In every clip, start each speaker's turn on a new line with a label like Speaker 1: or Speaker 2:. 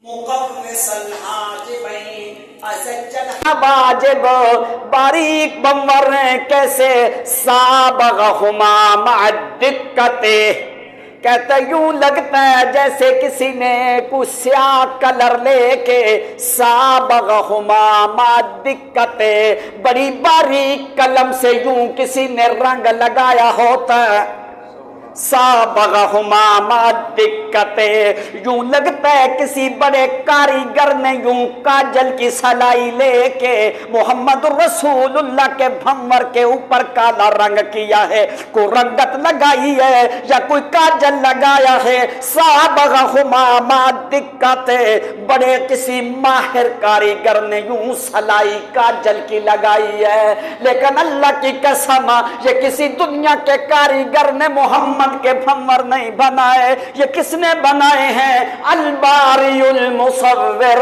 Speaker 1: مقرص الحاجبین اسجل واجب باریک بمور کیسے سابغہما مع الدقت، کہتا یوں لگتا ہے جیسے کسی نے کچھ سیاہ کلر لے کے سابغہما مع الدقت، بڑی باریک قلم سے یوں کسی نے رنگ لگایا ہوتا ہے، سابغہما مع الدقت، یوں لگتا ہے کسی بڑے کاریگر نے یوں کاجل کی سلائی لے کے محمد رسول اللہ کے بھنور کے اوپر کالا رنگ کیا ہے، کوئی رنگت لگائی ہے یا کوئی کاجل لگایا ہے، سابغہما مع الدقت، بڑے کسی ماہر کاریگر نے یوں سلائی کاجل کی لگائی ہے، لیکن اللہ کی قسم یہ کسی دنیا کے کاریگر نے محمد کے بھنور نہیں بنائے، یہ کس نے بنائے ہیں؟ الباری المصور،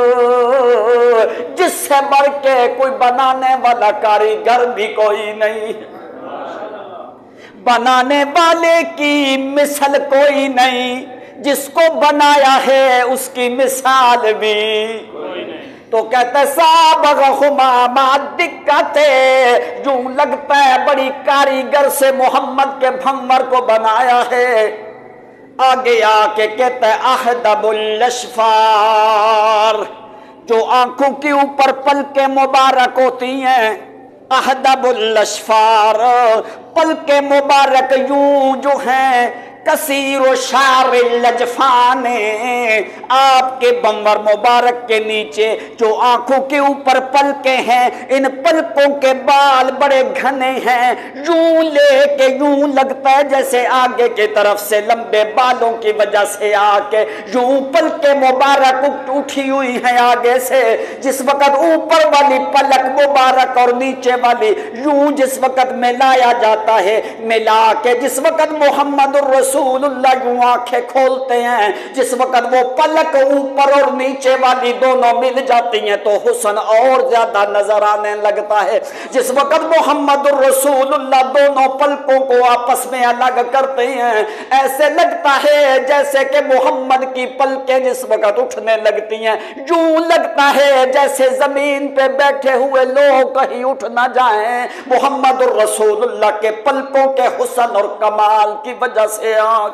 Speaker 1: جس سے بڑھ کے کوئی بنانے والا کاریگر بھی کوئی نہیں، بنانے والے کی مثل کوئی نہیں، جس کو بنایا ہے اس کی مثال بھی کوئی نہیں۔ تو کہتے سابغہما مع الدقت، یوں لگتا ہے بڑی کاریگر سے محمد کے بھنور کو بنایا ہے۔ آگے آ کے کہتا ہے احدب الاشفار، جو آنکھوں کے اوپر پلکیں مبارک ہوتی ہیں، احدب الاشفار، پلکیں مبارک یوں جو ہیں کثیر و شعر اللجفان، آپ کے بنور مبارک کے نیچے جو آنکھوں کے اوپر پلکیں ہیں، ان پلکوں کے بال بڑے گھنے ہیں، یوں لے کے یوں لگتا ہے جیسے آگے کی طرف سے لمبے بالوں کی وجہ سے آ کے یوں پلکیں مبارک اٹھی ہوئی ہیں آگے سے، جس وقت اوپر والی پلک مبارک اور نیچے والی یوں جس وقت ملایا جاتا ہے، ملا کے جس وقت محمد الرسول اللہ یوں آنکھیں کھولتے ہیں، جس وقت وہ پلک اوپر اور نیچے والی دونوں مل جاتی ہیں تو حسن اور زیادہ نظر آنے لگتا ہے۔ جس وقت محمد الرسول اللہ دونوں پلکوں کو آپس میں الگ کرتے ہیں، ایسے لگتا ہے جیسے کہ محمد کی پلکیں جس وقت اٹھنے لگتی ہیں، یوں لگتا ہے جیسے زمین پہ بیٹھے ہوئے لوگ کہیں اٹھ نہ جائیں، محمد الرسول اللہ کے پلکوں کے حسن اور کمال کی وجہ سے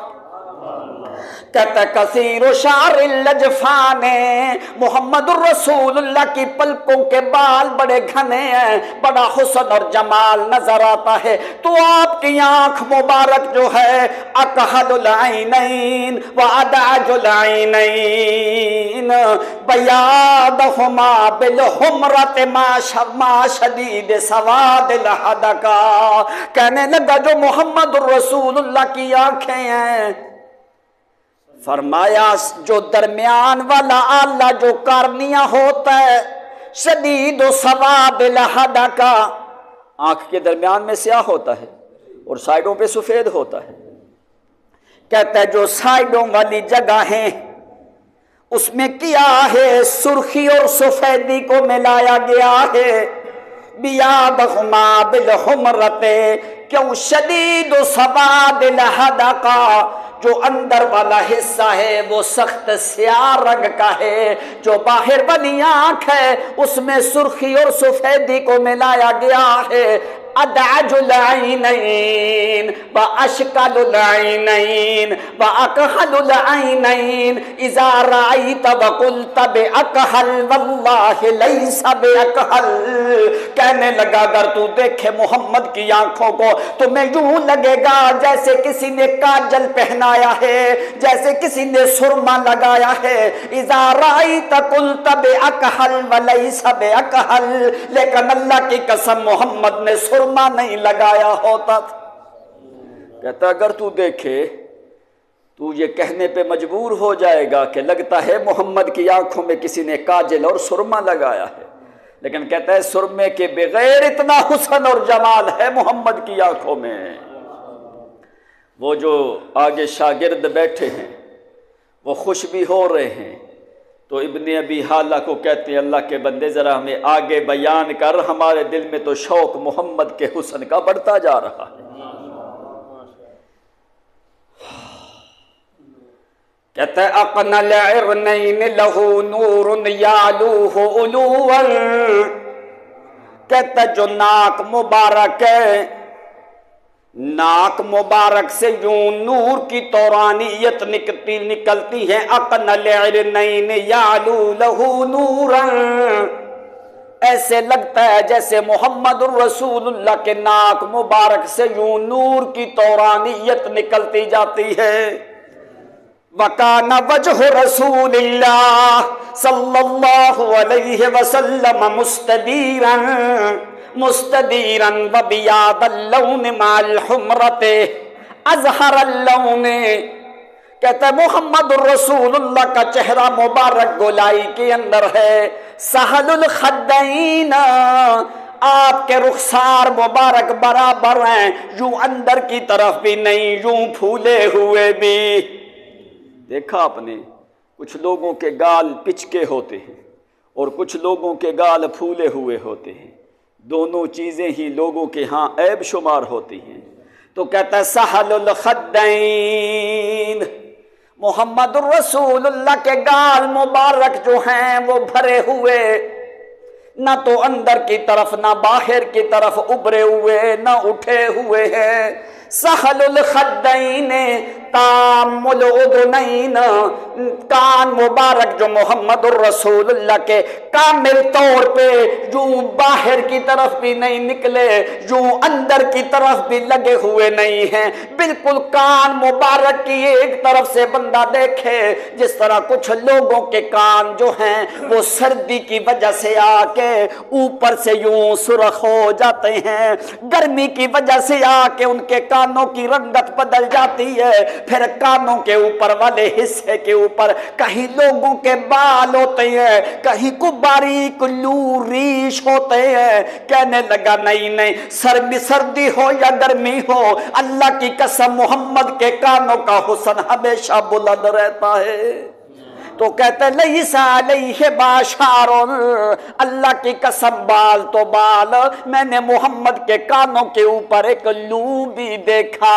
Speaker 1: کہتا کثیر و شعر اللجفان، محمد الرسول اللہ کی پلکوں کے بال بڑے گھنے ہیں، بڑا حسن اور جمال نظر آتا ہے۔ تو آپ کی آنکھ مبارک جو ہے اکحل العینین و ادعج العینین بیاضہما بالحمرۃ ما شدید سواد الحدقہ، کہنے لگا جو محمد الرسول اللہ کی آنکھیں ہیں، فرمایا جو درمیان والا آلہ جو کارنیا ہوتا ہے شدید و سواد الحدقہ، آنکھ کے درمیان میں سیاہ ہوتا ہے اور سائیڈوں پہ سفید ہوتا ہے، کہتا ہے جو سائیڈوں والی جگہ ہیں اس میں کیا ہے سرخی اور سفیدی کو ملایا گیا ہے، بیاضہما بالحمرۃ، کیوں شدید و سواد الحدقہ، جو اندر والا حصہ ہے وہ سخت سیاہ رنگ کا ہے، جو باہر والی آنکھ ہے اس میں سرخی اور سفیدی کو ملایا گیا ہے۔ ادعج العینین و اشکل العینین و اکحل العینین اذا رأیت وقلت باکحل واللہ لیس باکحل، کہنے لگا اگر تو دیکھے محمد کی آنکھوں کو تمہیں یوں لگے گا جیسے کسی نے کاجل پہنایا ہے، جیسے کسی نے سرما لگایا ہے، اذا رأیت قلت باکحل ولیس باکحل، لیکن اللہ کی قسم محمد نے سرما نہیں لگایا ہوتا تھا۔ کہتا اگر تو دیکھے تو یہ کہنے پہ مجبور ہو جائے گا کہ لگتا ہے محمد کی آنکھوں میں کسی نے کاجل اور سرما لگایا ہے، لیکن کہتا ہے سرمے کے بغیر اتنا حسن اور جمال ہے محمد کی آنکھوں میں۔ وہ جو آگے شاگرد بیٹھے ہیں وہ خوش بھی ہو رہے ہیں، تو ابن ابی حالہ کو کہتے ہیں اللہ کے بندے ذرا ہمیں آگے بیان کر، ہمارے دل میں تو شوق محمد کے حسن کا بڑھتا جا رہا ہے۔ کہتا ہے اقن العرنین لہو نور یعلوہ علوا، کہتا ہے جو ناک مبارک ہے، ناک مبارک سے یوں نور کی تورانیت نکلتی ہے، اقن العرنین یعلو لہو نورا، ایسے لگتا ہے جیسے محمد الرسول اللہ کے ناک مبارک سے یوں نور کی تورانیت نکلتی جاتی ہے۔ وَكَانَ وَجْهُ رَسُولِ اللَّهِ صلی اللہ علیہ وسلم مستدیراً وَبِيَاضَ اللَّوْنِ مَعَ الْحُمْرَةِ أَزْهَرَ اللَّوْنِ، کہتا ہے محمد الرسول اللہ کا چہرہ مبارک گولائی کے اندر ہے، سہل الخدین، آپ کے رخسار مبارک برابر ہیں، یوں اندر کی طرف بھی نہیں، یوں پھولے ہوئے بھی۔ دیکھا آپ نے کچھ لوگوں کے گال پچکے ہوتے ہیں اور کچھ لوگوں کے گال پھولے ہوئے ہوتے ہیں، دونوں چیزیں ہی لوگوں کے ہاں عیب شمار ہوتی ہیں۔ تو کہتا ہے سہل الخدین، محمد الرسول اللہ کے گال مبارک جو ہیں وہ بھرے ہوئے، نہ تو اندر کی طرف نہ باہر کی طرف ابھرے ہوئے نہ اٹھے ہوئے ہیں۔ سہل الخدین تام الاذنین، کان مبارک جو محمد الرسول اللہ کے کامل طور پہ یوں باہر کی طرف بھی نہیں نکلے، یوں اندر کی طرف بھی لگے ہوئے نہیں ہیں، بالکل کان مبارک کی ایک طرف سے بندہ دیکھے جس طرح کچھ لوگوں کے کان جو ہیں وہ سردی کی وجہ سے آ کے اوپر سے یوں سرخ ہو جاتے ہیں، گرمی کی وجہ سے آ کے ان کے کانوں کی رنگت بدل جاتی ہے، پھر کانوں کے اوپر والے حصے کے اوپر کہیں لوگوں کے بال ہوتے ہیں، کہیں کو باریک لو ریش ہوتے ہیں۔ کہنے لگا نہیں سردی ہو یا گرمی ہو، اللہ کی قسم محمد کے کانوں کا حسن ہمیشہ بلند رہتا ہے۔ تو کہتے لیس علیہ باشار، اللہ کی قسم بال تو بال، میں نے محمد کے کانوں کے اوپر ایک لو بھی دیکھا۔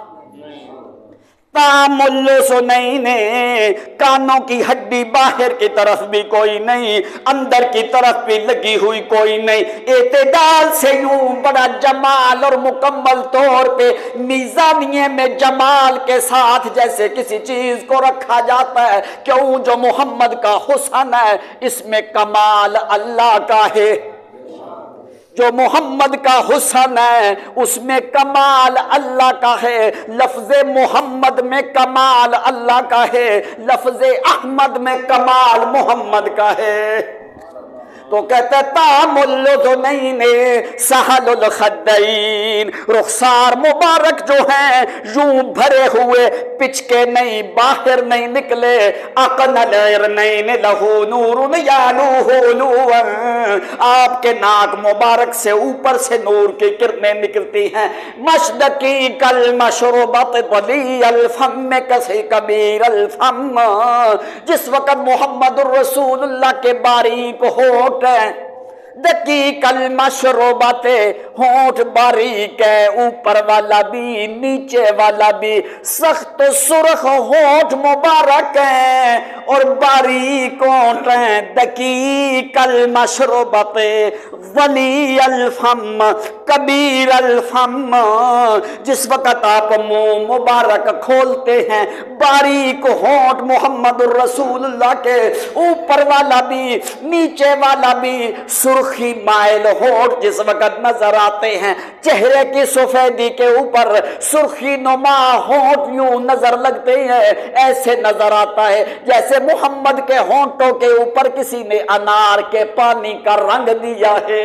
Speaker 1: تامل سنین، کانوں کی ہڈی باہر کی طرف بھی کوئی نہیں، اندر کی طرف بھی لگی ہوئی کوئی نہیں، اعتدال سے یوں بڑا جمال اور مکمل طور پہ میزانیے میں جمال کے ساتھ جیسے کسی چیز کو رکھا جاتا ہے۔ کیوں؟ جو محمد کا حسن ہے اس میں کمال اللہ کا ہے، جو محمد کا حسن ہے اس میں کمال اللہ کا ہے، لفظ محمد میں کمال اللہ کا ہے، لفظ احمد میں کمال محمد کا ہے۔ تو کہتا ہے تام الاذنین سہل الخدین، رخسار مبارک جو ہیں یوں بھرے ہوئے، پچکے نہیں، باہر نہیں نکلے۔ اقن العرنین لہو نور یعلوہ علوا، آپ کے ناک مبارک سے اوپر سے نور کی کرنیں نکلتی ہیں۔ مشدقی کالمشربۃ طلی الفم کسی کبیر الفم، جس وقت محمد الرسول اللہ کے باریک ہونٹ دقیق المشربات، ہونٹ باریک ہے، اوپر والا بھی نیچے والا بھی، سخت سرخ ہونٹ مبارک ہیں اور باریک ہونٹ ہیں، دقیق المشربات ولی الفم کبیر الفم، جس وقت آپ منہ مبارک کھولتے ہیں باریک ہونٹ محمد الرسول اللہ کے، اوپر والا بھی نیچے والا بھی سرخی مائل ہونٹ جس وقت نظر آتے ہیں، چہرے کی سفیدی کے اوپر سرخی نما ہونٹ یوں نظر لگتے ہیں، ایسے نظر آتا ہے جیسے محمد کے ہونٹوں کے اوپر کسی نے انار کے پانی کا رنگ دیا ہے۔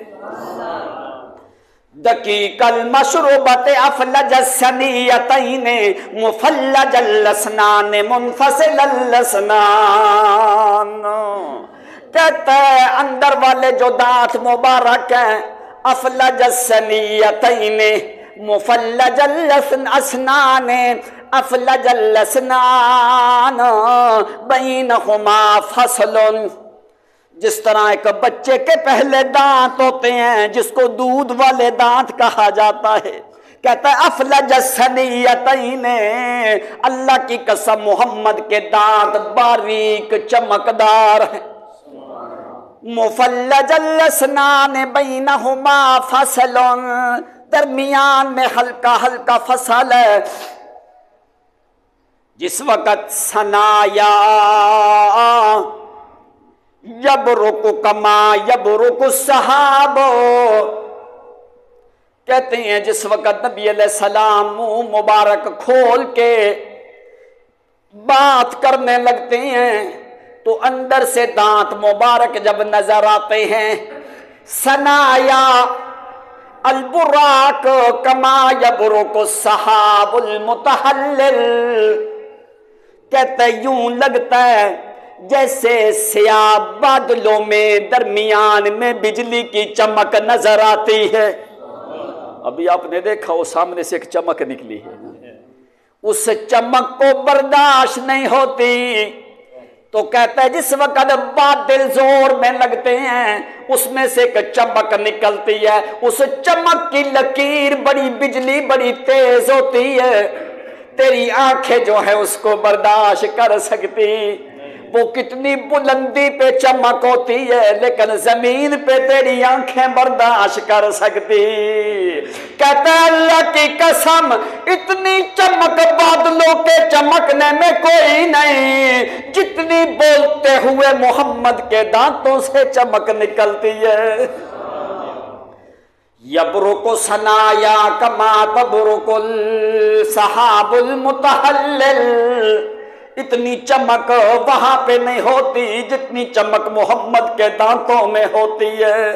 Speaker 1: دقیق المشربۃ افلج الثنیتین مفلج الاسنان منفصل الاسنان، کہتا ہے اندر والے جو دانت مبارک ہیں، افلج الثنیتین مفلج الاسنان، افلج الاسنان بینہما فصل، جس طرح ایک بچے کے پہلے دانت ہوتے ہیں جس کو دودھ والے دانت کہا جاتا ہے، کہتا ہے افلج الثنیتین، اللہ کی قسم محمد کے دانت باریک چمکدار ہیں، مفلج الاسنان بینہما فصل، درمیان میں ہلکا ہلکا فصل ہے۔ جس وقت ثنایا یبرق کما یبرق السحاب، کہتے ہیں جس وقت نبی علیہ السلام منہ مبارک کھول کے بات کرنے لگتے ہیں تو اندر سے دانت مبارک جب نظر آتے ہیں، ثنایا البراق کما یبرق السحاب المتحلل، کہتے یوں لگتا ہے جیسے سیاہ بادلوں میں درمیان میں بجلی کی چمک نظر آتی ہے۔ ابھی آپ نے دیکھا وہ سامنے سے ایک چمک نکلی ہے، اس چمک کو برداشت نہیں ہوتی، تو کہتا ہے جس وقت بادل زور میں لگتے ہیں اس میں سے ایک چمک نکلتی ہے، اس چمک کی لکیر بڑی بجلی بڑی تیز ہوتی ہے، تیری آنکھیں جو ہیں اس کو برداشت کر سکتی، وہ کتنی بلندی پہ چمک ہوتی ہے لیکن زمین پہ تیری آنکھیں برداشت کر سکتی۔ کہتا ہے اللہ کی قسم اتنی چمک بادلوں کے چمکنے میں کوئی نہیں جتنی بولتے ہوئے محمد کے دانتوں سے چمک نکلتی ہے۔ یبرق ثنایا کما تبرق السحاب المتحلل، اتنی چمک وہاں پہ نہیں ہوتی جتنی چمک محمد کے دانتوں میں ہوتی ہے۔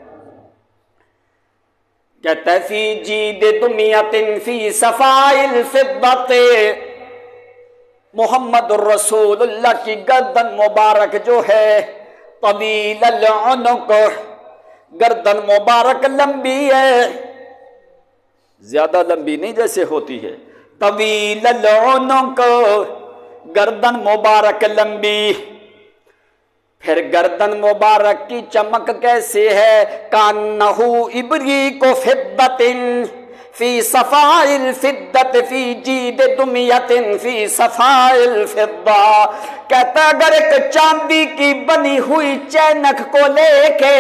Speaker 1: کہتا ہے فی جید دمیت فی صفاء الفضۃ، محمد الرسول اللہ کی گردن مبارک جو ہے طویل العنق، گردن مبارک لمبی ہے، زیادہ لمبی نہیں جیسے ہوتی ہے، طویل العنق، گردن مبارک لمبی۔ پھر گردن مبارک کی چمک کیسے ہے؟ کانہ ابریق فضۃ فی صفاء الفضۃ فی جید دمیۃ فی صفاء الفضہ، کہتا ہے اگر ایک چاندی کی بنی ہوئی چینک کو لے کے،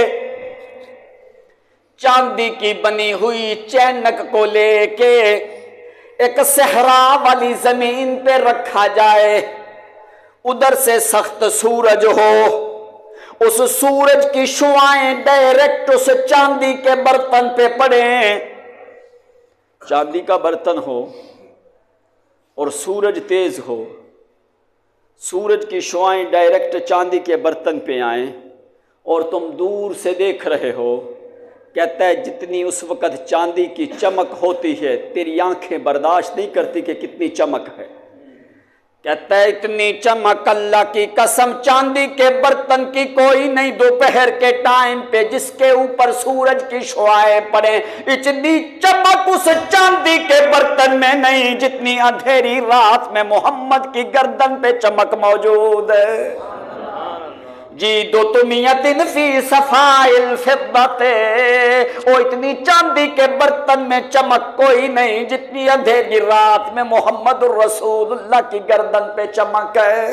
Speaker 1: چاندی کی بنی ہوئی چینک کو لے کے ایک صحرا والی زمین پہ رکھا جائے، ادھر سے سخت سورج ہو، اس سورج کی شعائیں ڈائریکٹ اس چاندی کے برتن پہ پڑیں، چاندی کا برتن ہو اور سورج تیز ہو، سورج کی شعائیں ڈائریکٹ چاندی کے برتن پہ آئیں اور تم دور سے دیکھ رہے ہو، کہتا ہے جتنی اس وقت چاندی کی چمک ہوتی ہے تیری آنکھیں برداشت نہیں کرتی کہ کتنی چمک ہے، کہتا ہے اتنی چمک اللہ کی قسم چاندی کے برتن کی کوئی نہیں دوپہر کے ٹائم پہ جس کے اوپر سورج کی شعائیں پڑیں، اتنی چمک اس چاندی کے برتن میں نہیں جتنی اندھیری رات میں محمد کی گردن پہ چمک موجود ہے۔ جی دو تمیت فی صفاء الفضۃ، او اتنی چاندی کے برتن میں چمک کوئی نہیں جتنی اندھیری رات میں محمد الرسول اللہ کی گردن پہ چمک ہے۔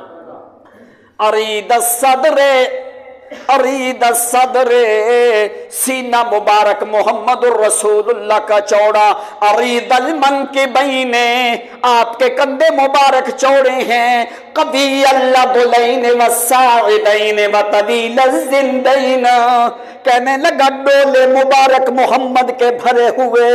Speaker 1: ارید الصدر، ارید الصدر، سینہ مبارک محمد الرسول اللہ کا چوڑا، ارید المنکبین، آپ کے کندھے مبارک چوڑے ہیں، قوی اللبلین والساعدین وطویل الزندین، کہنے لگا ڈولے مبارک محمد کے بھرے ہوئے،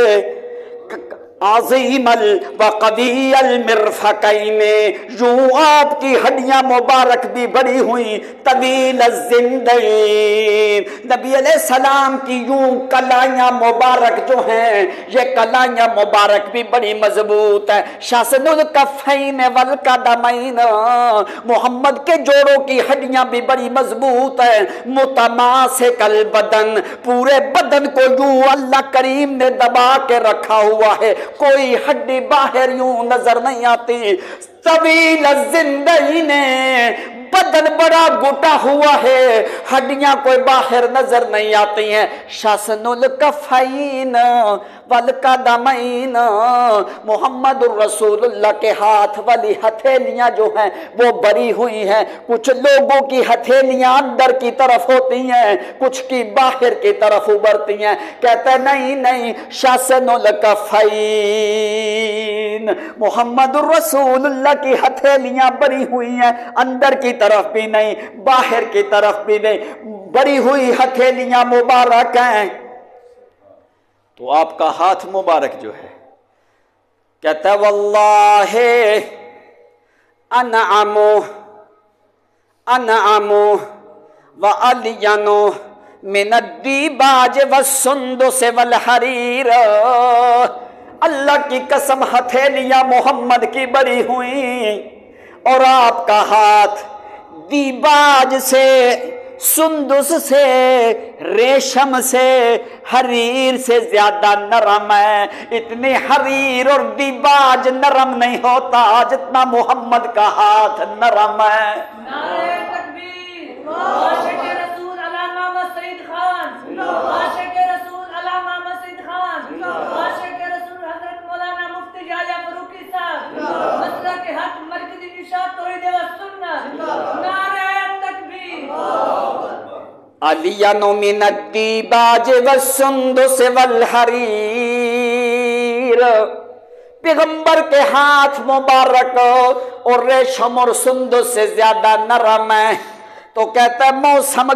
Speaker 1: عظیم وقوی المرفقین، یوں آپ کی ہڈیاں مبارک بھی بڑی ہوئی، طویل الزندین، نبی علیہ السلام کی یوں کلائیاں مبارک جو ہیں یہ کلائیاں مبارک بھی بڑی مضبوط ہیں، شاسن الکفین والقدمین، محمد کے جوڑوں کی ہڈیاں بھی بڑی مضبوط ہیں، متماسک البدن، پورے بدن کو یوں اللہ کریم نے دبا کے رکھا ہوا ہے، کوئی ہڈی باہر یوں نظر نہیں آتی، طویل الزندین، بدن بڑا گھٹا ہوا ہے، ہڈیاں کوئی باہر نظر نہیں آتی ہیں، شاسن الکفین، والقدمین، محمد الرسول اللہ کے ہاتھ والی ہتھیلیاں جو ہیں وہ بری ہوئی ہیں۔ کچھ لوگوں کی ہتھیلیاں اندر کی طرف ہوتی ہیں، کچھ کی باہر کی طرف ابھرتی ہیں۔ کہتا ہے نہیں نہیں، شاسن الکفین، محمد الرسول اللہ کی ہتھیلیاں بری ہوئی ہیں، اندر کی طرف بھی نہیں باہر کی طرف بھی نہیں، بری ہوئی ہتھیلیاں مبارک ہیں۔ تو آپ کا ہاتھ مبارک جو ہے، کہتا ہے واللہ انعم وعلین من الدیباج والسندس والحریر، اللہ کی قسم ہتھیلیاں محمد کی بری ہوئی اور آپ کا ہاتھ دیباج سے، سندس سے، ریشم سے، حریر سے زیادہ نرم ہے۔ اتنی حریر اور دیباج نرم نہیں ہوتا جتنا محمد کا ہاتھ نرم ہے۔
Speaker 2: نعرہ تکبیر، عاشق رسول علامہ محمد سعید خان، عاشق رسول علامہ محمد سعید خان، عاشق رسول حضرت مولانا مفتی یحییٰ فاروقی صاحب، مسلک حق مرکزی نشاط توحید و سنت، نعرہ تکبیر۔
Speaker 1: علین من الدیباج والسندس والحریر، پیغمبر کے ہاتھ مبارک اور ریشم اور سندس سے زیادہ نرم ہے۔ تو کہتا ہے موسم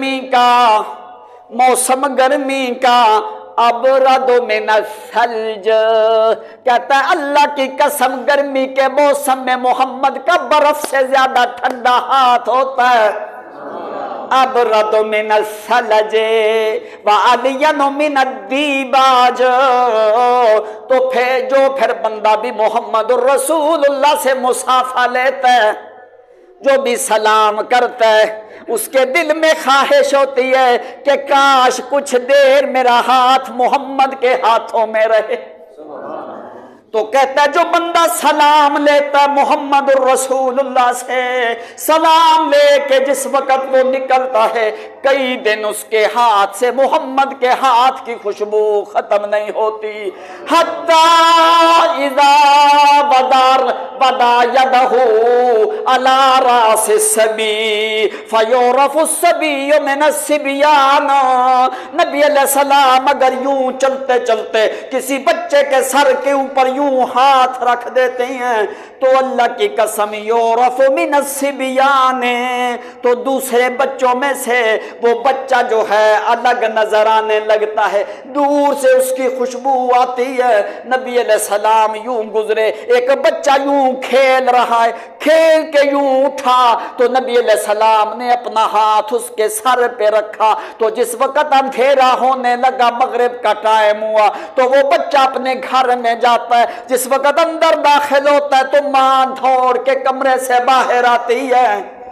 Speaker 1: گرمی کا ابرد من الثلج، کہتا ہے اللہ کی قسم گرمی کے موسم میں محمد کا برف سے زیادہ ٹھنڈا ہاتھ ہوتا ہے۔ ابرد من الثلج وعلین من الدیباج، تو پھر بندہ بھی محمد الرسول اللہ سے مصافحہ لیتا ہے، جو بھی سلام کرتا ہے اس کے دل میں خواہش ہوتی ہے کہ کاش کچھ دیر میرا ہاتھ محمد کے ہاتھوں میں رہے۔ تو کہتا ہے جو بندہ سلام لیتا ہے محمد الرسول اللہ سے، سلام لے کے جس وقت وہ نکلتا ہے کئی دن اس کے ہاتھ سے محمد کے ہاتھ کی خوشبو ختم نہیں ہوتی۔ حتی اذا بدا یدہ علی راس الصبی فیعرف الصبی من الصبیان، نبی علیہ السلام اگر یوں چلتے چلتے کسی بچے کے سر کے اوپر یوں ہاتھ رکھ دیتے ہیں تو اللہ کی قسم یعرف من الصبیان، تو دوسرے بچوں میں سے وہ بچہ جو ہے الگ نظر آنے لگتا ہے، دور سے اس کی خوشبو آتی ہے۔ نبی علیہ السلام یوں گزرے، ایک بچہ یوں کھیل رہا ہے، کھیل کے یوں اٹھا تو نبی علیہ السلام نے اپنا ہاتھ اس کے سر پہ رکھا، تو جس وقت اندھیرا ہونے لگا مغرب کا ٹائم ہوا تو وہ بچہ اپنے گھر میں جاتا ہے، جس وقت اندر داخل ہوتا ہے تو ماں دوڑ کے کمرے سے باہر آتی ہے،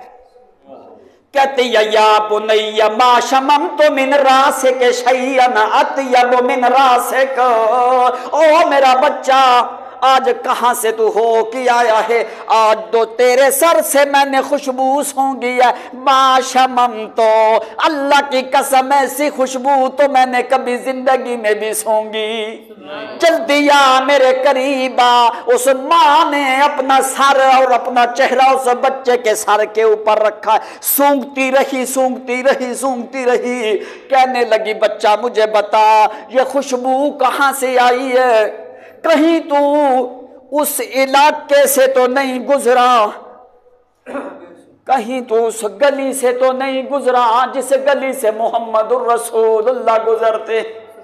Speaker 1: کہتی ہے یا بنی ما شممت من راسک شیئا اطیب من راسک، او میرا بچہ آج کہاں سے تو ہو کے آیا ہے؟ آج تو تیرے سر سے میں نے خوشبو سونگی ہے، ما شممت، اللہ کی قسم ایسی خوشبو تو میں نے کبھی زندگی میں بھی سونگی۔ جلدی آ میرے قریب آ۔ اس ماں نے اپنا سر اور اپنا چہرہ اس بچے کے سر کے اوپر رکھا، سونگتی رہی، کہنے لگی بچہ مجھے بتا یہ خوشبو کہاں سے آئی ہے؟ کہیں تو اس علاقے سے تو نہیں گزرا، کہیں تو اس گلی سے تو نہیں گزرا جس گلی سے محمد الرسول اللہ گزرتے۔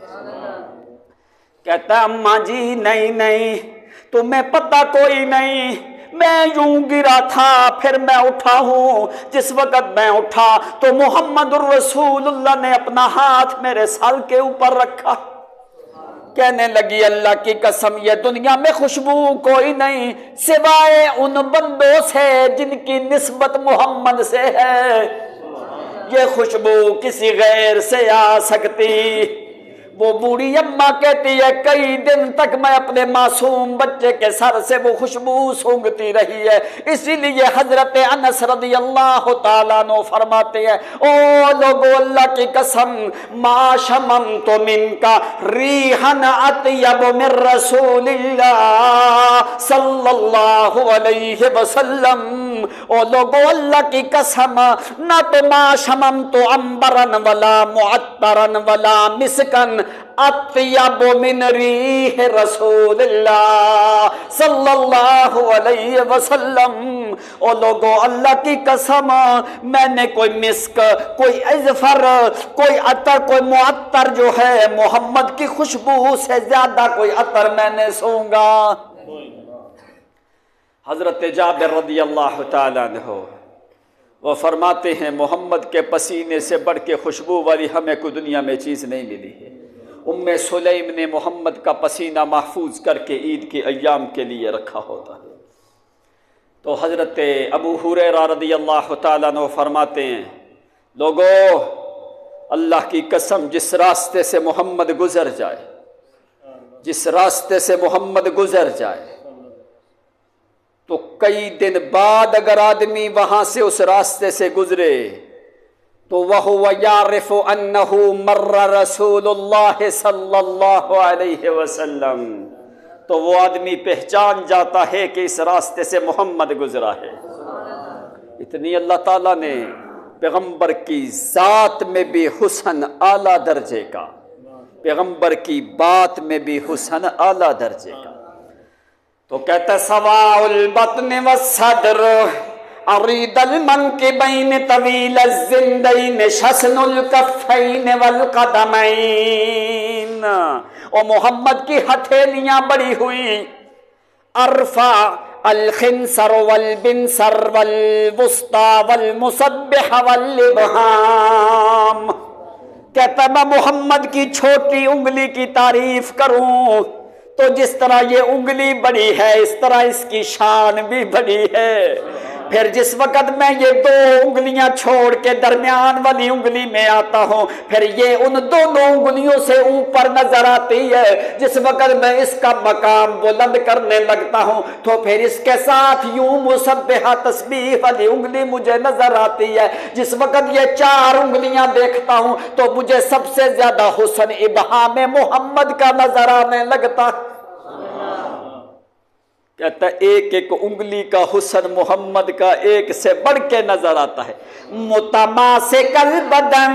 Speaker 1: کہتا اماں جی نہیں تمہیں پتہ کوئی نہیں، میں یوں گرا تھا پھر میں اٹھا ہوں، جس وقت میں اٹھا تو محمد الرسول اللہ نے اپنا ہاتھ میرے سر کے اوپر رکھا۔ کہنے لگی اللہ کی قسم یہ دنیا میں خوشبو کوئی نہیں سوائے ان بندوں سے جن کی نسبت محمد سے ہے، یہ خوشبو کسی غیر سے آ سکتی؟ وہ بوڑھی اماں کہتی ہے کئی دن تک میں اپنے معصوم بچے کے سر سے وہ خوشبو سونگھتی رہی ہے. اسی لیے حضرت انس رضی اللہ تعالیٰ عنہ فرماتے ہیں او لوگو اللہ کی قسم ما شممت من کا ریحن اطیب من رسول اللہ صلی اللہ علیہ وسلم. او لوگو اللہ کی قسم نہ تو ما شممت عنبرن ولا معطرن ولا مسکن اطیب من ریح رسول اللہ صلی اللہ علیہ وسلم. او لوگو اللہ کی قسم میں نے کوئی مسک، کوئی اظفر، کوئی عطر، کوئی معطر جو ہے محمد کی خوشبو سے زیادہ کوئی عطر میں نے سونگا. حضرت جابر رضی اللہ تعالیٰ عنہ وہ فرماتے ہیں محمد کے پسینے سے بڑھ کے خوشبو والی ہمیں کوئی دنیا میں چیز نہیں ملی ہے. ام سلیم نے محمد کا پسینہ محفوظ کر کے عید کے ایام کے لیے رکھا ہوتا ہے. تو حضرت ابو ہریرہ رضی اللہ تعالیٰ عنہ فرماتے ہیں لوگو اللہ کی قسم جس راستے سے محمد گزر جائے، جس راستے سے محمد گزر جائے تو کئی دن بعد اگر آدمی وہاں سے اس راستے سے گزرے تو وَهُوَ يَعْرِفُ أَنَّهُ مَرَّ رَسُولُ اللَّهِ صلی اللہ علیہ وسلم، تو وہ آدمی پہچان جاتا ہے کہ اس راستے سے محمد گزرا ہے. اتنی اللہ تعالیٰ نے پیغمبر کی ذات میں بھی حسن اعلیٰ درجے کا، پیغمبر کی بات میں بھی حسن اعلیٰ درجے کا. تو کہتا سواء البطن والصدر عريض المنكبين طويل الزندين شسن الكفين والقدمين. اور محمد کی ہتھیلیاں بڑی ہوئی، ارفع الخنصر والبنصر والوسطى والمسبح والابهام. کہتا میں محمد کی چھوٹی انگلی کی تعریف کروں تو جس طرح یہ انگلی بڑی ہے اس طرح اس کی شان بھی بڑی ہے. پھر جس وقت میں یہ دو انگلیاں چھوڑ کے درمیان والی انگلی میں آتا ہوں پھر یہ ان دونوں انگلیوں سے اوپر نظر آتی ہے. جس وقت میں اس کا مقام بلند کرنے لگتا ہوں تو پھر اس کے ساتھ یوں مسبحہ تسبیح والی انگلی مجھے نظر آتی ہے. جس وقت یہ چار انگلیاں دیکھتا ہوں تو مجھے سب سے زیادہ حسن ابہام محمد کا نظر آنے لگتا. کہتا ہے ایک ایک انگلی کا حسن محمد کا ایک سے بڑھ کے نظر آتا ہے. متماسک البدن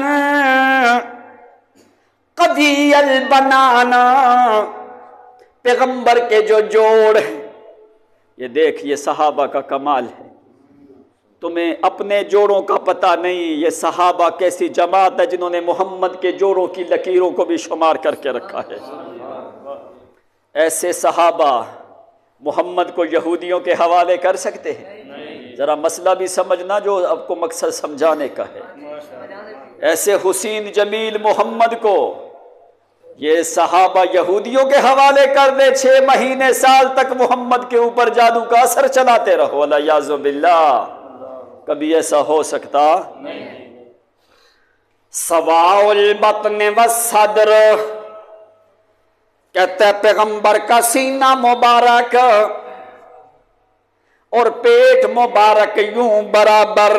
Speaker 1: قوی البنان، پیغمبر کے جو جوڑ ہیں یہ دیکھ، یہ صحابہ کا کمال ہے. تمہیں اپنے جوڑوں کا پتہ نہیں، یہ صحابہ کیسی جماعت ہے جنہوں نے محمد کے جوڑوں کی لکیروں کو بھی شمار کر کے رکھا ہے. ایسے صحابہ محمد کو یہودیوں کے حوالے کر سکتے ہیں؟ ذرا مسئلہ بھی سمجھنا جو آپ کو مقصد سمجھانے کا ہے. ایسے حسین جمیل محمد کو یہ صحابہ یہودیوں کے حوالے کر دے، 6 مہینے سال تک محمد کے اوپر جادو کا اثر چلاتے رہو. والعیاذ باللہ، کبھی ایسا ہو سکتا نہیں. سواء البطن والصدر، کہتے ہیں پیغمبر کا سینہ مبارک اور پیٹ مبارک یوں برابر.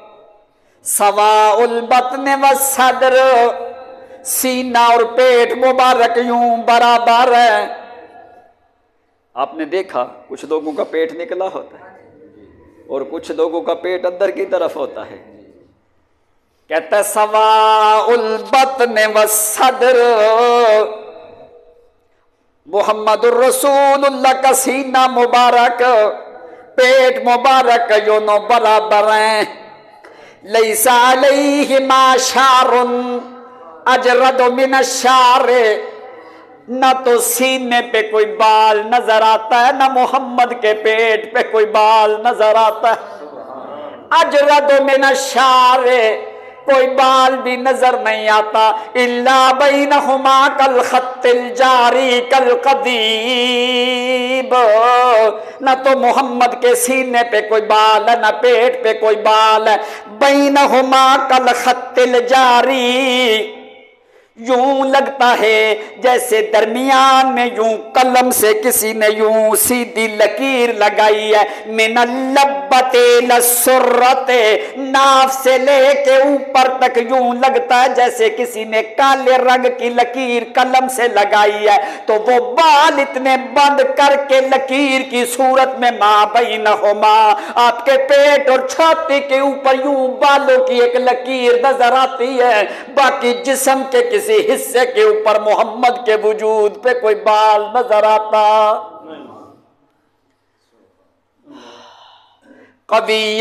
Speaker 1: سواء البطن والصدر، سینہ اور پیٹ مبارک یوں برابر ہے. آپ نے دیکھا کچھ لوگوں کا پیٹ نکلا ہوتا ہے اور کچھ لوگوں کا پیٹ اندر کی طرف ہوتا ہے. کہتا ہے سواء البطن والصدر، محمد الرسول اللہ کا سینہ مبارک پیٹ مبارک یونوں برابر ہیں. لیس علیہما شعر اجرد من الشعر، نہ تو سینے پہ کوئی بال نظر آتا ہے نہ محمد کے پیٹ پہ کوئی بال نظر آتا ہے. اجرد من الشعر، کوئی بال بھی نظر نہیں آتا. الا بینہما کالخط الجاری کالقضیب، نہ تو محمد کے سینے پہ کوئی بال ہے نہ پیٹ پہ کوئی بال ہے. بینہما کالخط الجاری، یوں لگتا ہے جیسے درمیان میں یوں قلم سے کسی نے یوں سیدھی لکیر لگائی ہے. من اللبت للسرت، ناف سے لے کے اوپر تک یوں لگتا ہے جیسے کسی نے کالے رنگ کی لکیر قلم سے لگائی ہے. تو وہ بال اتنے بند کر کے لکیر کی صورت میں ما بینہما، آپ کے پیٹ اور چھاتی کے اوپر یوں بالوں کی ایک لکیر نظر آتی ہے، باقی جسم کے کسی حصے کے اوپر محمد کے وجود پہ کوئی بال نظر آتا. قوی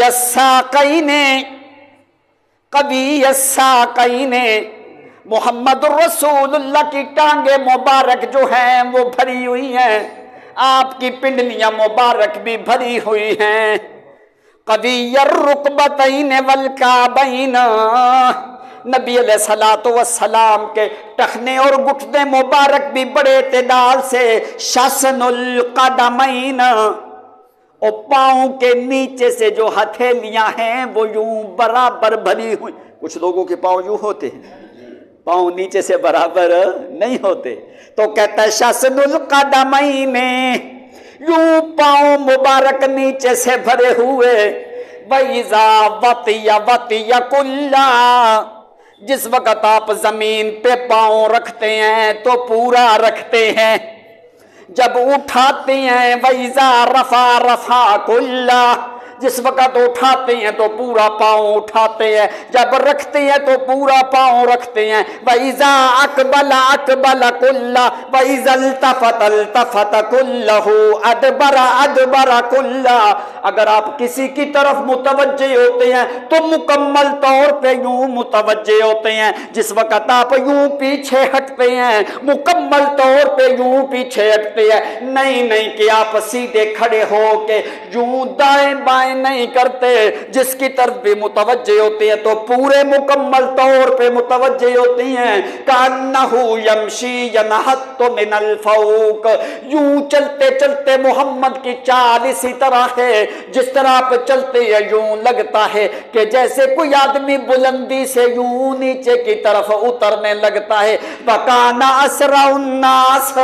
Speaker 1: الساقین، محمد الرسول اللہ کی ٹانگیں مبارک جو ہیں وہ بھری ہوئی ہیں، آپ کی پنڈلیاں مبارک بھی بھری ہوئی ہیں. قوی الرکبتین والکعبین، نبی علیہ الصلوۃ والسلام کے ٹخنے اور گھٹنے مبارک بھی بڑے اعتدال سے. شسن القدمین، اور پاؤں کے نیچے سے جو ہتھیلیاں ہیں وہ یوں برابر بھری ہوئی. کچھ لوگوں کے پاؤں یوں ہوتے ہیں، پاؤں نیچے سے برابر نہیں ہوتے، تو کہتا ہے شسن القدمین، یوں پاؤں مبارک نیچے سے بھرے ہوئے. وَإِذَا وَطِيَ كُلًّا، جس وقت آپ زمین پہ پاؤں رکھتے ہیں تو پورا رکھتے ہیں، جب اٹھاتے ہیں وَإِذَا رَفَعَ كُلًّا، جس وقت اٹھاتے ہیں تو پورا پاؤں اٹھاتے ہیں، جب رکھتے ہیں تو پورا پاؤں رکھتے ہیں. وَإِذَا أَقْبَلَ كُلًّا وَإِذَا الْتَفَتَ كُلَّهُ أَدْبَرَ كُلًّا. اگر آپ کسی کی طرف متوجہ ہوتے ہیں تو مکمل طور پہ یوں متوجہ ہوتے ہیں، جس وقت آپ یوں پیچھے ہٹتے ہیں مکمل طور پہ یوں پیچھے ہٹتے ہیں. نہیں کہ آپ سیدھے کھڑے ہو کے یوں دائیں بائیں نہیں کرتے، جس کی طرف بھی متوجہ ہوتے ہیں تو پورے مکمل طور پہ متوجہ ہوتی ہیں. کأنہ یمشی ینحط من الفوق، یوں چلتے چلتے محمد کی چال اسی طرح ہے جس طرح آپ چلتے ہیں یوں لگتا ہے کہ جیسے کوئی آدمی بلندی سے یوں نیچے کی طرف اترنے لگتا ہے. وَكَانَ أَسْرَعُ النَّاسِ،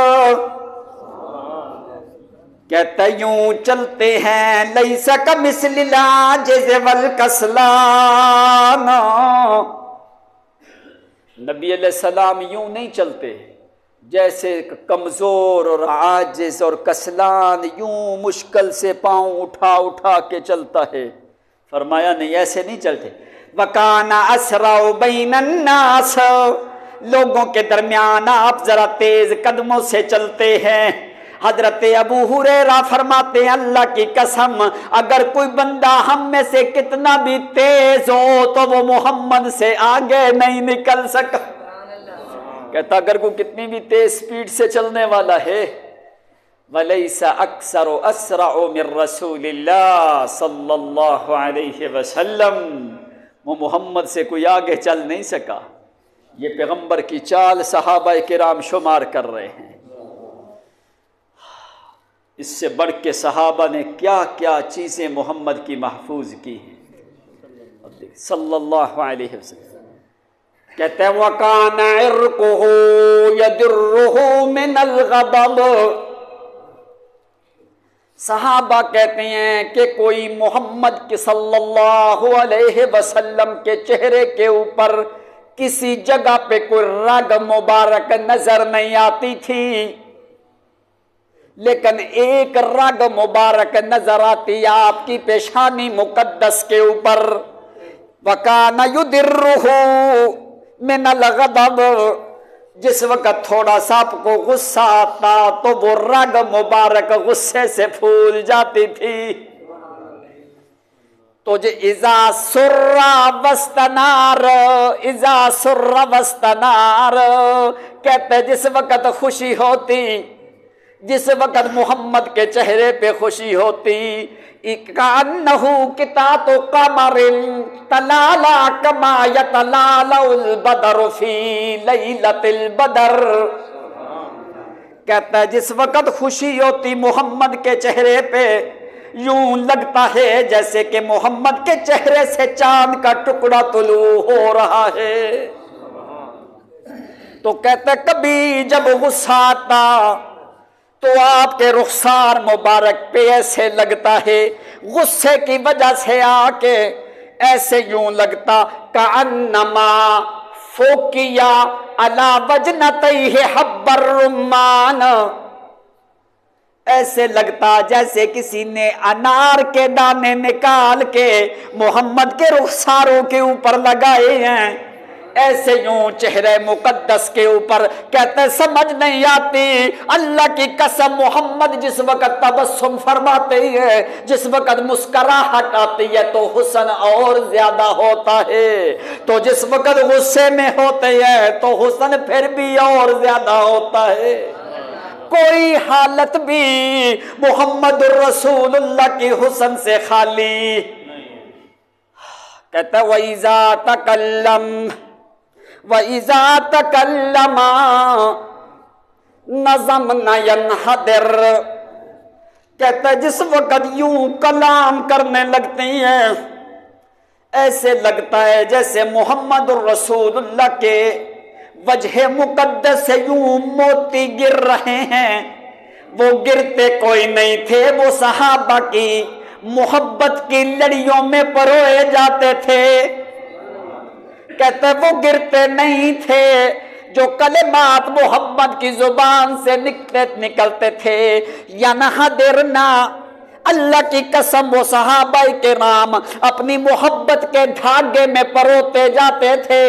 Speaker 1: کہتا یوں چلتے ہیں. لیس کمثل العاجز والکسلان، نبی علیہ السلام یوں نہیں چلتے جیسے کمزور اور عاجز اور کسلان یوں مشکل سے پاؤں اٹھا کے چلتا ہے. فرمایا نہیں، ایسے نہیں چلتے. وَكَانَ أَسْرَعُ بَيْنَ النَّاسِ، لوگوں کے درمیان آپ ذرا تیز قدموں سے چلتے ہیں. حضرت ابو ہریرہ فرماتے ہیں اللہ کی قسم اگر کوئی بندہ ہم میں سے کتنا بھی تیز ہو تو وہ محمد سے آگے نہیں نکل سکا. کہتا اگر کوئی کتنی بھی تیز سپیڈ سے چلنے والا ہے، وَلَيْسَ أَكْثَرُ أَسْرَعُ مِن رَسُولِ اللَّهِ صلی اللہ علیہ وسلم، وہ محمد سے کوئی آگے چل نہیں سکا. یہ پیغمبر کی چال صحابہ کرام شمار کر رہے ہیں. اس سے بڑھ کے صحابہ نے کیا کیا چیزیں محمد کی محفوظ کی ہیں صلی اللہ علیہ وسلم. کہتے ہیں وَكَانَ عِرْقُهُ يَدِرُّهُ مِنَ الْغَضَبِ، صحابہ کہتے ہیں کہ کوئی محمد کے صلی اللہ علیہ وسلم کے چہرے کے اوپر کسی جگہ پہ کوئی رگ مبارک نظر نہیں آتی تھی، لیکن ایک رگ مبارک نظر آتی آپ کی پیشانی مقدس کے اوپر. وَكَانَ يُدِرُّهُ مِنَ الْغَضَبِ، جس وقت تھوڑا سا آپ کو غصہ آتا تو وہ رگ مبارک غصے سے پھول جاتی تھی. تو جو اذا سر واستنار، اذا سر واستنار، کہتے جس وقت خوشی ہوتی، جس وقت محمد کے چہرے پہ خوشی ہوتی، کأنہ قطعۃ قمر تلالا کما یتلالأ البدر فی لیلۃ البدر. کہتا ہے جس وقت خوشی ہوتی محمد کے چہرے پہ یوں لگتا ہے جیسے کہ محمد کے چہرے سے چاند کا ٹکڑا طلوع ہو رہا ہے. تو کہتے کبھی جب غصہ آتا تو آپ کے رخسار مبارک پہ ایسے لگتا ہے، غصے کی وجہ سے آ کے ایسے یوں لگتا کأنما فوقیا علی وجنتیہ حب الرمان، ایسے لگتا جیسے کسی نے انار کے دانے نکال کے محمد کے رخساروں کے اوپر لگائے ہیں، ایسے یوں چہرے مقدس کے اوپر۔ کہتے سمجھ نہیں آتی، اللہ کی قسم محمد جس وقت تبسم فرماتے ہیں، جس وقت مسکراہٹ آتی ہے تو حسن اور زیادہ ہوتا ہے، تو جس وقت غصے میں ہوتے ہیں تو حسن پھر بھی اور زیادہ ہوتا ہے۔ کوئی حالت بھی محمد الرسول اللہ کی حسن سے خالی۔ کہتا وَإِذَا تَكَلَّمَ وَإِذَا تَكَلَّمَ نظم نہ ينحدر، کہتا جس وقت یوں کلام کرنے لگتے ہیں ایسے لگتا ہے جیسے محمد الرسول اللہ کے وجہ مقدس سے یوں موتی گر رہے ہیں۔ وہ گرتے کوئی نہیں تھے، وہ صحابہ کی محبت کی لڑیوں میں پروئے جاتے تھے۔ کہتے وہ گرتے نہیں تھے، جو کلمات محمد کی زبان سے نکلتے تھے ینحدرنا، اللہ کی قسم وہ صحابہ کرام اپنی محبت کے دھاگے میں پروتے جاتے تھے۔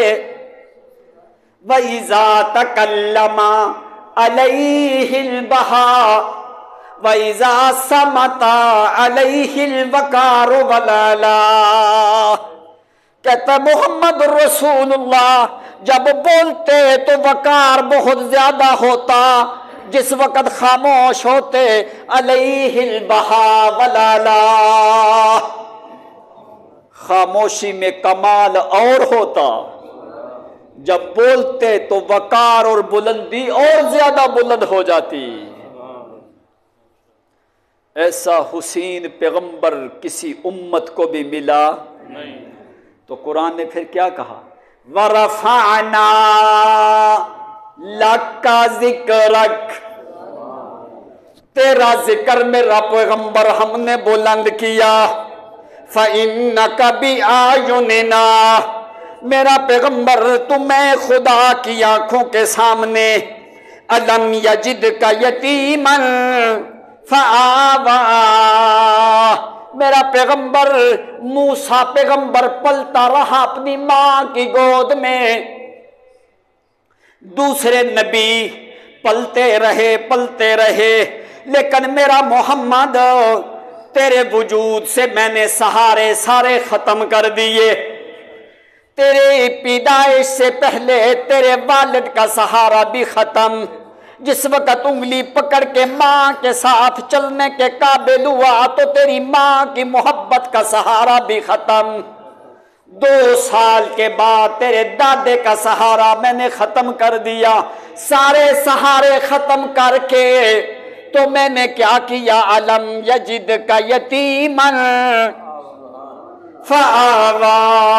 Speaker 1: وَإِذَا تَكَلَّمَ عَلَيْهِ الْبَهَا وَإِذَا صَمَتَ عَلَيْهِ الْوَقَارُ وَالْعَلَا، کہتا محمد الرسول اللہ جب بولتے تو وقار بہت زیادہ ہوتا، جس وقت خاموش ہوتے علیہ البہا والعلا، خاموشی میں کمال اور ہوتا، جب بولتے تو وقار اور بلندی اور زیادہ بلند ہو جاتی۔ ایسا حسین پیغمبر کسی امت کو بھی ملا نہیں۔ تو قرآن نے پھر کیا کہا؟ وَرَفَعْنَا لَكَ ذِكْرَكَ، تیرا ذکر میرا پیغمبر ہم نے بلند کیا۔ فَإِنَّكَ بِأَعْيُنِنَا، میرا پیغمبر تمہیں خدا کی آنکھوں کے سامنے۔ أَلَمْ يَجِدْكَ يَتِيمًا فَآوَى، میرا پیغمبر موسیٰ پیغمبر پلتا رہا اپنی ماں کی گود میں، دوسرے نبی پلتے رہے، لیکن میرا محمد تیرے وجود سے میں نے سہارے سارے ختم کر دیے۔ تیرے پیدائش سے پہلے تیرے والد کا سہارا بھی ختم، جس وقت انگلی پکڑ کے ماں کے ساتھ چلنے کے قابل ہوا تو تیری ماں کی محبت کا سہارا بھی ختم۔ 2 سال کے بعد تیرے دادے کا سہارا میں نے ختم کر دیا۔ سارے سہارے ختم کر کے تو میں نے کیا کیا؟ علم یجد کا یتیمن فآوا،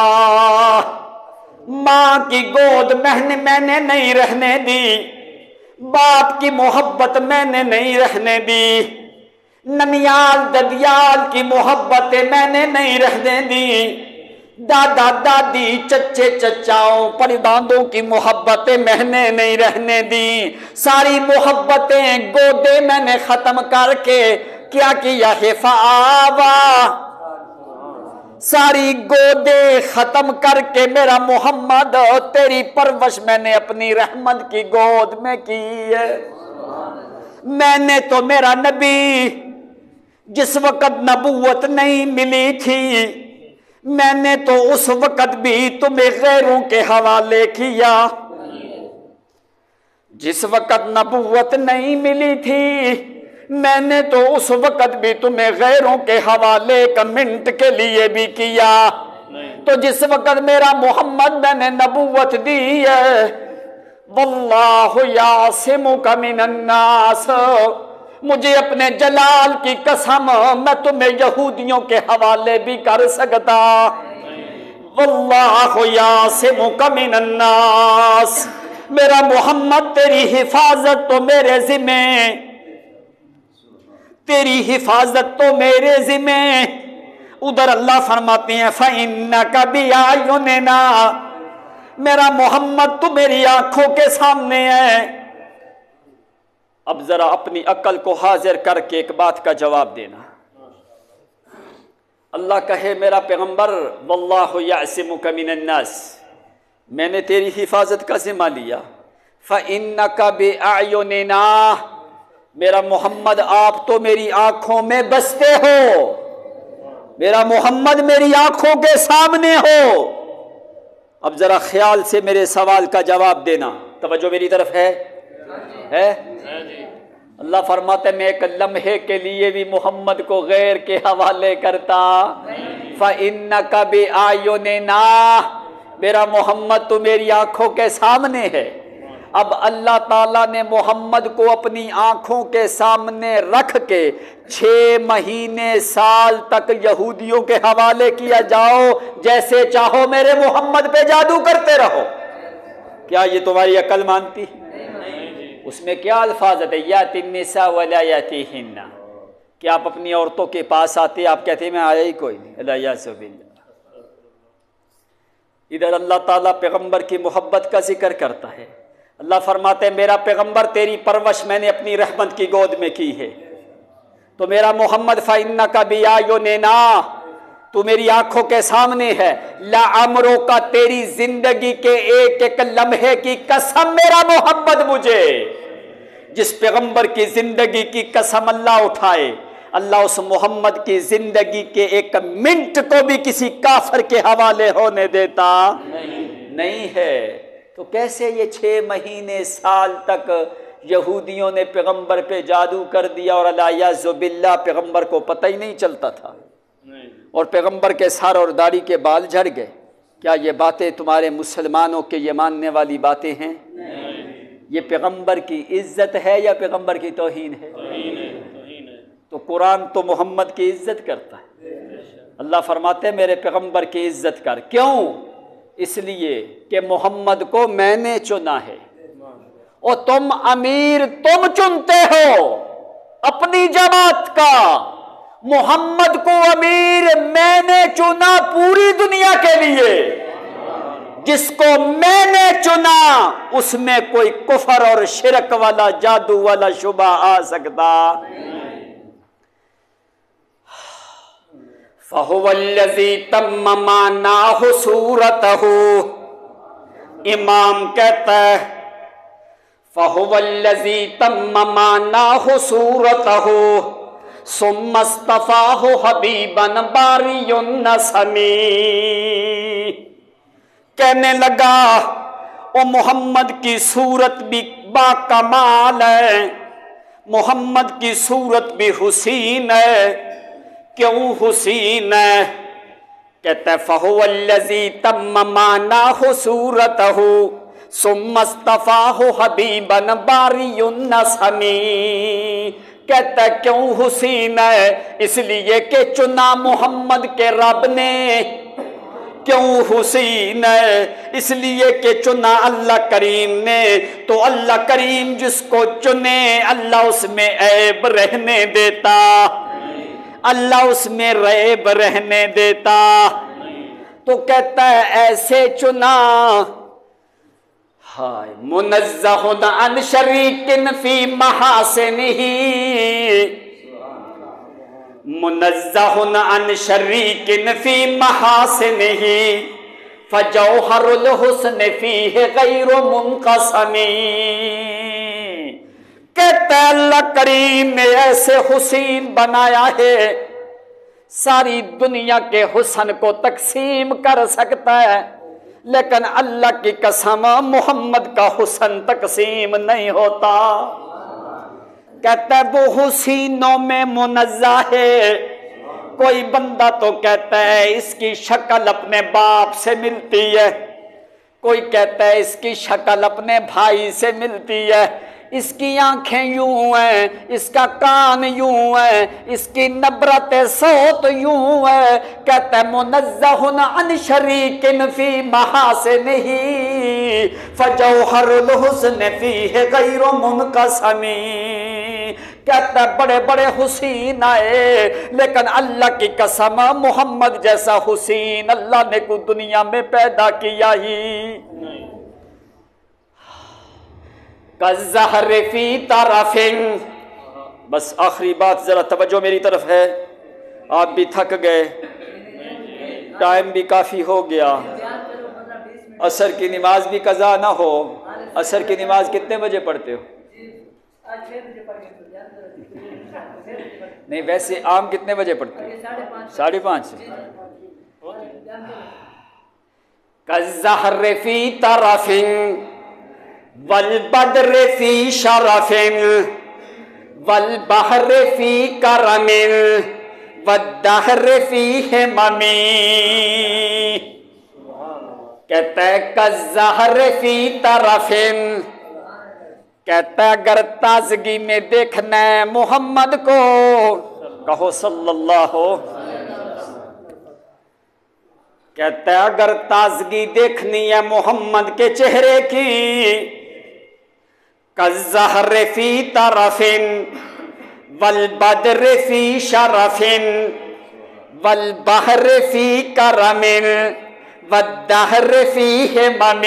Speaker 1: ماں کی گود میں نے نہیں رہنے دی، باپ کی محبت میں نے نہیں رہنے دی، ننیال ددیال کی محبت میں نے نہیں رہنے دی، دادا دادی چچے چچاؤں پردادوں کی محبتیں میں نے نہیں رہنے دی، ساری محبتیں گودے میں نے ختم کر کے کیا کیا ہے؟ فآوا، ساری گودے ختم کر کے میرا محمد تیری پرورش میں نے اپنی رحمت کی گود میں کی ہے۔ میں نے تو میرا نبی جس وقت نبوت نہیں ملی تھی، میں نے تو اس وقت بھی تمہیں غیروں کے حوالے کیا۔ جس وقت نبوت نہیں ملی تھی میں نے تو اس وقت بھی تمہیں غیروں کے حوالے کا منٹ کے لیے بھی کیا۔ تو جس وقت میرا محمد میں نے نبوت دی ہے، واللہ یعصمک من الناس، مجھے اپنے جلال کی قسم میں تمہیں یہودیوں کے حوالے بھی کر سکتا۔ واللہ یعصمک من الناس، میرا محمد تیری حفاظت تو میرے ذمے، تیری حفاظت تو میرے ذمے۔ ادھر اللہ فرماتے ہیں فَإِنَّكَ بِأَعْيُنِنَا، میرا محمد تو میری آنکھوں کے سامنے ہے۔ اب ذرا اپنی عقل کو حاضر کر کے ایک بات کا جواب دینا۔ اللہ کہے میرا پیغمبر واللہ یعصمک من الناس، میں نے تیری حفاظت کا ذمہ لیا۔ فَإِنَّكَ بِأَعْيُنِنَا، میرا محمد آپ تو میری آنکھوں میں بستے ہو، میرا محمد میری آنکھوں کے سامنے ہو۔ اب ذرا خیال سے میرے سوال کا جواب دینا، توجہ میری طرف ہے؟ اللہ فرماتے میں ایک لمحے کے لیے بھی محمد کو غیر کے حوالے کرتا۔ فَإِنَّكَ بِأَعْيُنِنَا، میرا محمد تو میری آنکھوں کے سامنے ہے۔ اب اللہ تعالیٰ نے محمد کو اپنی آنکھوں کے سامنے رکھ کے 6 مہینے سال تک یہودیوں کے حوالے کیا، جاؤ جیسے چاہو میرے محمد پہ جادو کرتے رہو۔ کیا یہ تمہاری عقل مانتی؟ اس میں کیا الفاظ ہے؟ یاتی النساء ولا یاتیہن، کہ آپ اپنی عورتوں کے پاس آتے، آپ کہتے ہیں میں آیا ہی کوئی نہیں، الیاذ باللہ۔ ادھر اللہ تعالیٰ پیغمبر کی محبت کا ذکر کرتا ہے۔ اللہ فرماتے ہیں میرا پیغمبر تیری پرورش میں نے اپنی رحمت کی گود میں کی ہے، تو میرا محمد فَإِنَّكَ بِأَعْيُنِنَا، تو میری آنکھوں کے سامنے ہے۔ لَعَمْرُكَ، کا تیری زندگی کے ایک ایک لمحے کی قسم میرا محمد مجھے، جس پیغمبر کی زندگی کی قسم اللہ اٹھائے، اللہ اس محمد کی زندگی کے ایک منٹ کو بھی کسی کافر کے حوالے ہونے دیتا نہیں ہے۔ تو کیسے یہ 6 مہینے سال تک یہودیوں نے پیغمبر پہ جادو کر دیا اور الیاذ باللہ پیغمبر کو پتہ ہی نہیں چلتا تھا، اور پیغمبر کے سر اور داڑھی کے بال جھڑ گئے؟ کیا یہ باتیں تمہارے مسلمانوں کے یہ ماننے والی باتیں ہیں؟ یہ پیغمبر کی عزت ہے یا پیغمبر کی توہین ہے؟ تو قرآن تو محمد کی عزت کرتا ہے۔ اللہ فرماتے ہیں میرے پیغمبر کی عزت کر، کیوں؟ اس لیے کہ محمد کو میں نے چنا ہے، اور تم امیر تم چنتے ہو اپنی جماعت کا، محمد کو امیر میں نے چنا پوری دنیا کے لیے۔ جس کو میں نے چنا اس میں کوئی کفر اور شرک والا جادو والا شبہ آ سکتا؟ فَهُوَ الَّذِي تَمَّ مَعْنَاهُ صُورَتَهُ، امام کہتا ہے فَهُوَ الَّذِي تَمَّ مَعْنَاهُ صُورَتَهُ ثُمَّ اصْطَفَاهُ حَبِيبًا بَارِيُ النَّسَمِ۔ کہنے لگا او محمد کی صورت بھی با کمال ہے، محمد کی صورت بھی حسین ہے۔ کیوں حسین ہے؟ کہتا ہے فَهُوَ الَّذِي تَمَّ مَعْنَاهُ صُورَتَهُ ثُمَّ اصْطَفَاهُ حَبِيبًا بَارِيُ النَّسَمِ۔ کہتا ہے کیوں حسین ہے؟ اس لیے کہ چنا محمد کے رب نے۔ کیوں حسین ہے؟ اس لیے کہ چنا اللہ کریم نے، تو اللہ کریم جس کو چنے اللہ اس میں عیب رہنے دیتا، اللہ اس میں ریب رہنے دیتا۔ تو کہتا ہے ایسے چنا ہائے منزہ عن شریک فی محاسنہ، منزہ عن شریک فی محاسنہ، فجوہر الحسن فیہ غیر منقسم۔ کہتا ہے اللہ کریم نے ایسے حسین بنایا ہے، ساری دنیا کے حسن کو تقسیم کر سکتا ہے، لیکن اللہ کی قسم محمد کا حسن تقسیم نہیں ہوتا۔ کہتا ہے وہ حسینوں میں منزہ ہے۔ کوئی بندہ تو کہتا ہے اس کی شکل اپنے باپ سے ملتی ہے، کوئی کہتا ہے اس کی شکل اپنے بھائی سے ملتی ہے، اس کی آنکھیں یوں ہیں، اس کا کان یوں ہے، اس کی نبرت صوت یوں ہے۔ کہتا ہے منزہ عن شریک فی محاسنہ، فجوہر الحسن فیہ غیر منقسمی، کہتا ہے بڑے بڑے حسین آئے لیکن اللہ کی قسم محمد جیسا حسین اللہ نے کو دنیا میں پیدا کیا ہی نہیں۔ کالزہر فی طرف، بس آخری بات ذرا توجہ میری طرف ہے، آپ بھی تھک گئے، ٹائم بھی کافی ہو گیا، عصر کی نماز بھی قضا نہ ہو۔ عصر کی نماز کتنے بجے پڑھتے ہو؟ نہیں ویسے عام کتنے بجے پڑھتے ہو؟ 5:30۔ کالزہر فی طرف والبدر فی شرف والبحر فی کرم والدہر فی ہمم، کہتا ہے کالزہر فی طرف، کہتا ہے اگر تازگی میں دیکھنا ہے محمد کو، کہو صلی اللہ ہو، کہتا ہے اگر تازگی دیکھنی ہے محمد کے چہرے کی، کالزہر فی طرف والبدر فی شرف والبحر فی کرم والدہر فی ہمم،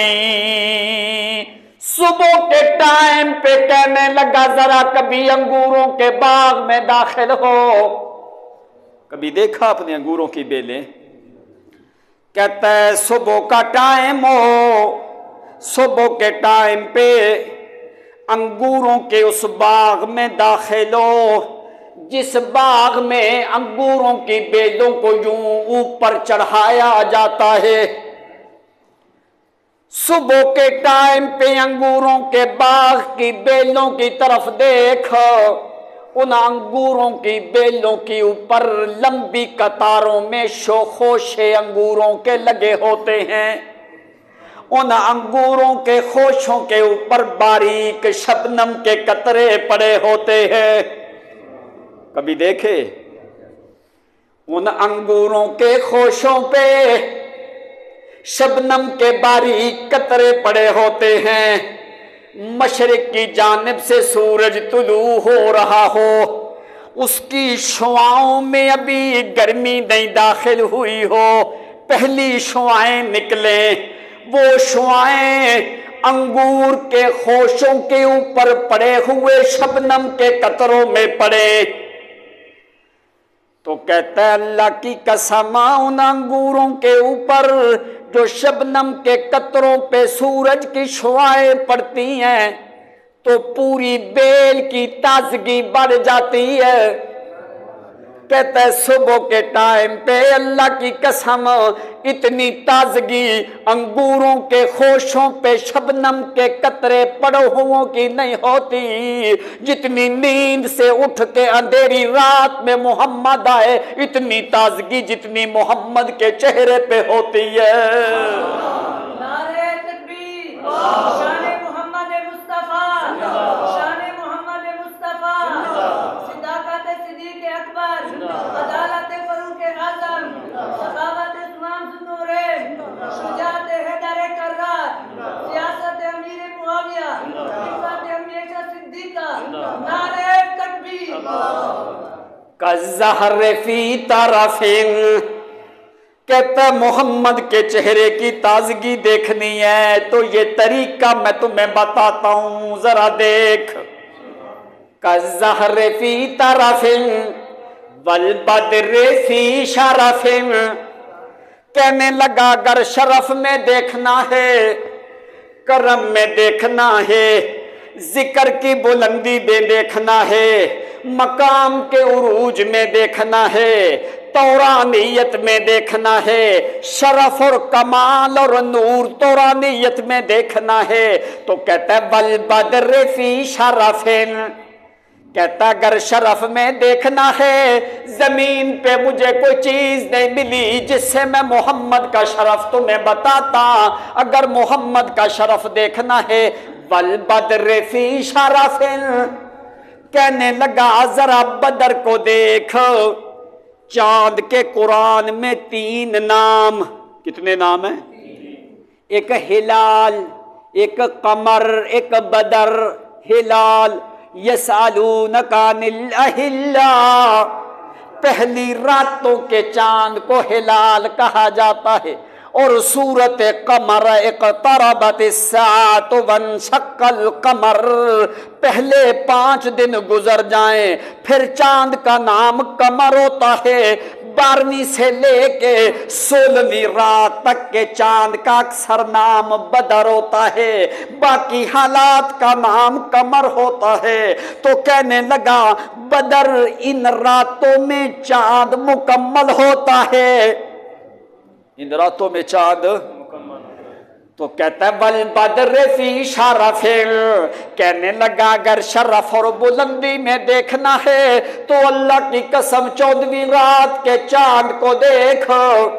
Speaker 1: صبح کے ٹائم پہ کہنے لگا ذرا کبھی انگوروں کے باغ میں داخل ہو، کبھی دیکھا اپنے انگوروں کی بیلیں؟ کہتا ہے صبح کا ٹائم ہو، صبح کے ٹائم پہ انگوروں کے اس باغ میں داخل ہو جس باغ میں انگوروں کی بیلوں کو یوں اوپر چڑھایا جاتا ہے۔ صبح کے ٹائم پہ انگوروں کے باغ کی بیلوں کی طرف دیکھ، ان انگوروں کی بیلوں کے اوپر لمبی قطاروں میں خوشے انگوروں کے لگے ہوتے ہیں، ان انگوروں کے خوشوں کے اوپر باریک شبنم کے قطرے پڑے ہوتے ہیں۔ کبھی دیکھے ان انگوروں کے خوشوں پہ شبنم کے باریک قطرے پڑے ہوتے ہیں، مشرق کی جانب سے سورج طلوع ہو رہا ہو، اس کی شعاؤں میں ابھی گرمی نہیں داخل ہوئی ہو، پہلی شعائیں نکلیں، وہ شعائیں انگور کے خوشوں کے اوپر پڑے ہوئے شبنم کے قطروں میں پڑے تو کہتا ہے اللہ کی قسم ان انگوروں کے اوپر جو شبنم کے قطروں پہ سورج کی شعائیں پڑتی ہیں تو پوری بیل کی تازگی بڑھ جاتی ہے۔ کہتا ہے صبح کے ٹائم پہ اللہ کی قسم اتنی تازگی انگوروں کے خوشوں پہ شبنم کے قطرے پڑے ہووں کی نہیں ہوتی جتنی نیند سے اٹھ کے اندھیری رات میں محمد آئے اتنی تازگی جتنی محمد کے چہرے پہ ہوتی ہے۔
Speaker 2: نعرہ تکبیر، شان محمد مصطفیٰ، شان محمد مصطفیٰ، صداقت صدیق اکبر، عدالت فاروق اعظم، سخاوت امام ذوالنورین، شجاعت حیدر کرار، سیاست امیر معاویہ، عفت ہمیشہ صدیقہ، نعرہ تکبیر۔
Speaker 1: کالزہر فی طرف، کہتا ہے محمد کے چہرے کی تازگی دیکھنی ہے تو یہ طریقہ میں تمہیں بتاتا ہوں ذرا دیکھ۔ کالزہر فی طرف والبدر فی شرف، کہنے لگا اگر شرف میں دیکھنا ہے، کرم میں دیکھنا ہے، ذکر کی بلندی میں دیکھنا ہے، مقام کے عروج میں دیکھنا ہے، تورانیت میں دیکھنا ہے، شرف اور کمال اور نور تورانیت میں دیکھنا ہے تو کہتا ہے والبدر فی شرف، کہتا اگر شرف میں دیکھنا ہے زمین پہ مجھے کوئی چیز نہیں ملی جس سے میں محمد کا شرف تمہیں بتاتا، اگر محمد کا شرف دیکھنا ہے والبدر فی شرف، کہنے لگا ذرا بدر کو دیکھ، چاند کے قرآن میں 3 نام، کتنے نام ہیں؟ ایک ہلال، ایک قمر، ایک بدر، ہلال، یسالونک عن الاہلہ، پہلی راتوں کے چاند کو ہلال کہا جاتا ہے، اور سورت قمر اقتربت الساعۃ وانشق القمر، پہلے 5 دن گزر جائیں پھر چاند کا نام قمر ہوتا ہے، 12ویں سے لے کے 16ویں رات تک کے چاند کا اکثر نام بدر ہوتا ہے، باقی حالات کا نام قمر ہوتا ہے۔ تو کہنے لگا بدر ان راتوں میں چاند مکمل ہوتا ہے، ان راتوں میں چاند تو کہتا ہے والبدر فی شرف، کہنے لگا اگر شرف اور بلندی میں دیکھنا ہے تو اللہ کی قسم 14ویں رات کے چاند کو دیکھ،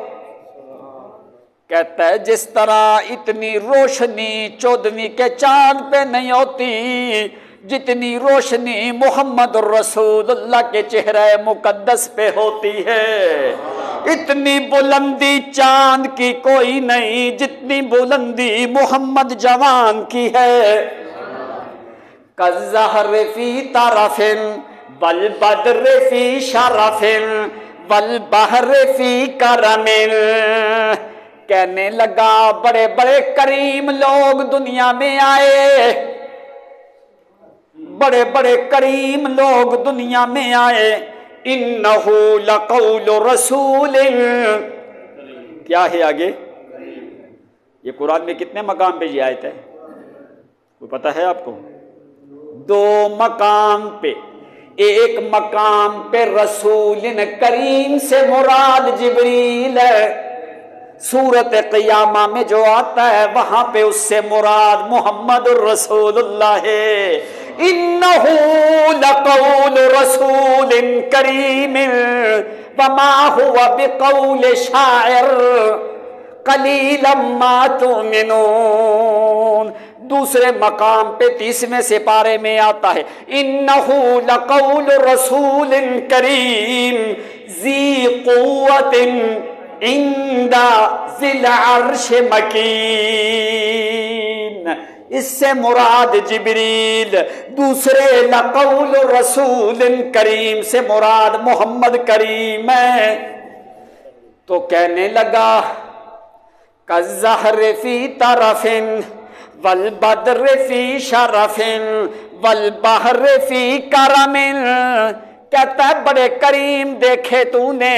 Speaker 1: کہتا ہے جس طرح اتنی روشنی 14ویں کے چاند پہ نہیں ہوتی جتنی روشنی محمد رسول اللہ کے چہرہ مقدس پہ ہوتی ہے، اتنی بلندی چاند کی کوئی نہیں جتنی بلندی محمد جوان کی ہے۔ کالزہر فی طرف والبدر فی شرف والبحر فی کرم، کہنے لگا بڑے بڑے کریم لوگ دنیا میں آئے، بڑے بڑے کریم لوگ دنیا میں آئے، انہو لقول رسول، کیا ہے آگے؟ یہ قرآن میں کتنے مقام پہ یہ آیت ہے کوئی پتہ ہے آپ کو؟ 2 مقام پہ، ایک مقام پہ رسول کریم سے مراد جبریل ہے، سورت قیامہ میں جو آتا ہے وہاں پہ اس سے مراد محمد الرسول اللہ ہے۔ انہو لقول رسول کریم وما ہوا بقول شاعر قلیلا ما تؤمنون، دوسرے مقام پہ 30ویں سپارے میں آتا ہے انہو لقول رسول کریم ذی قوت عند ذی العرش مکین، اس سے مراد جبریل، دوسرے لقول رسول کریم سے مراد محمد کریم ہے۔ تو کہنے لگا کالزہر فی طرف والبدر فی شرف والبحر فی کرم، کہتا ہے بڑے کریم دیکھے تو نے،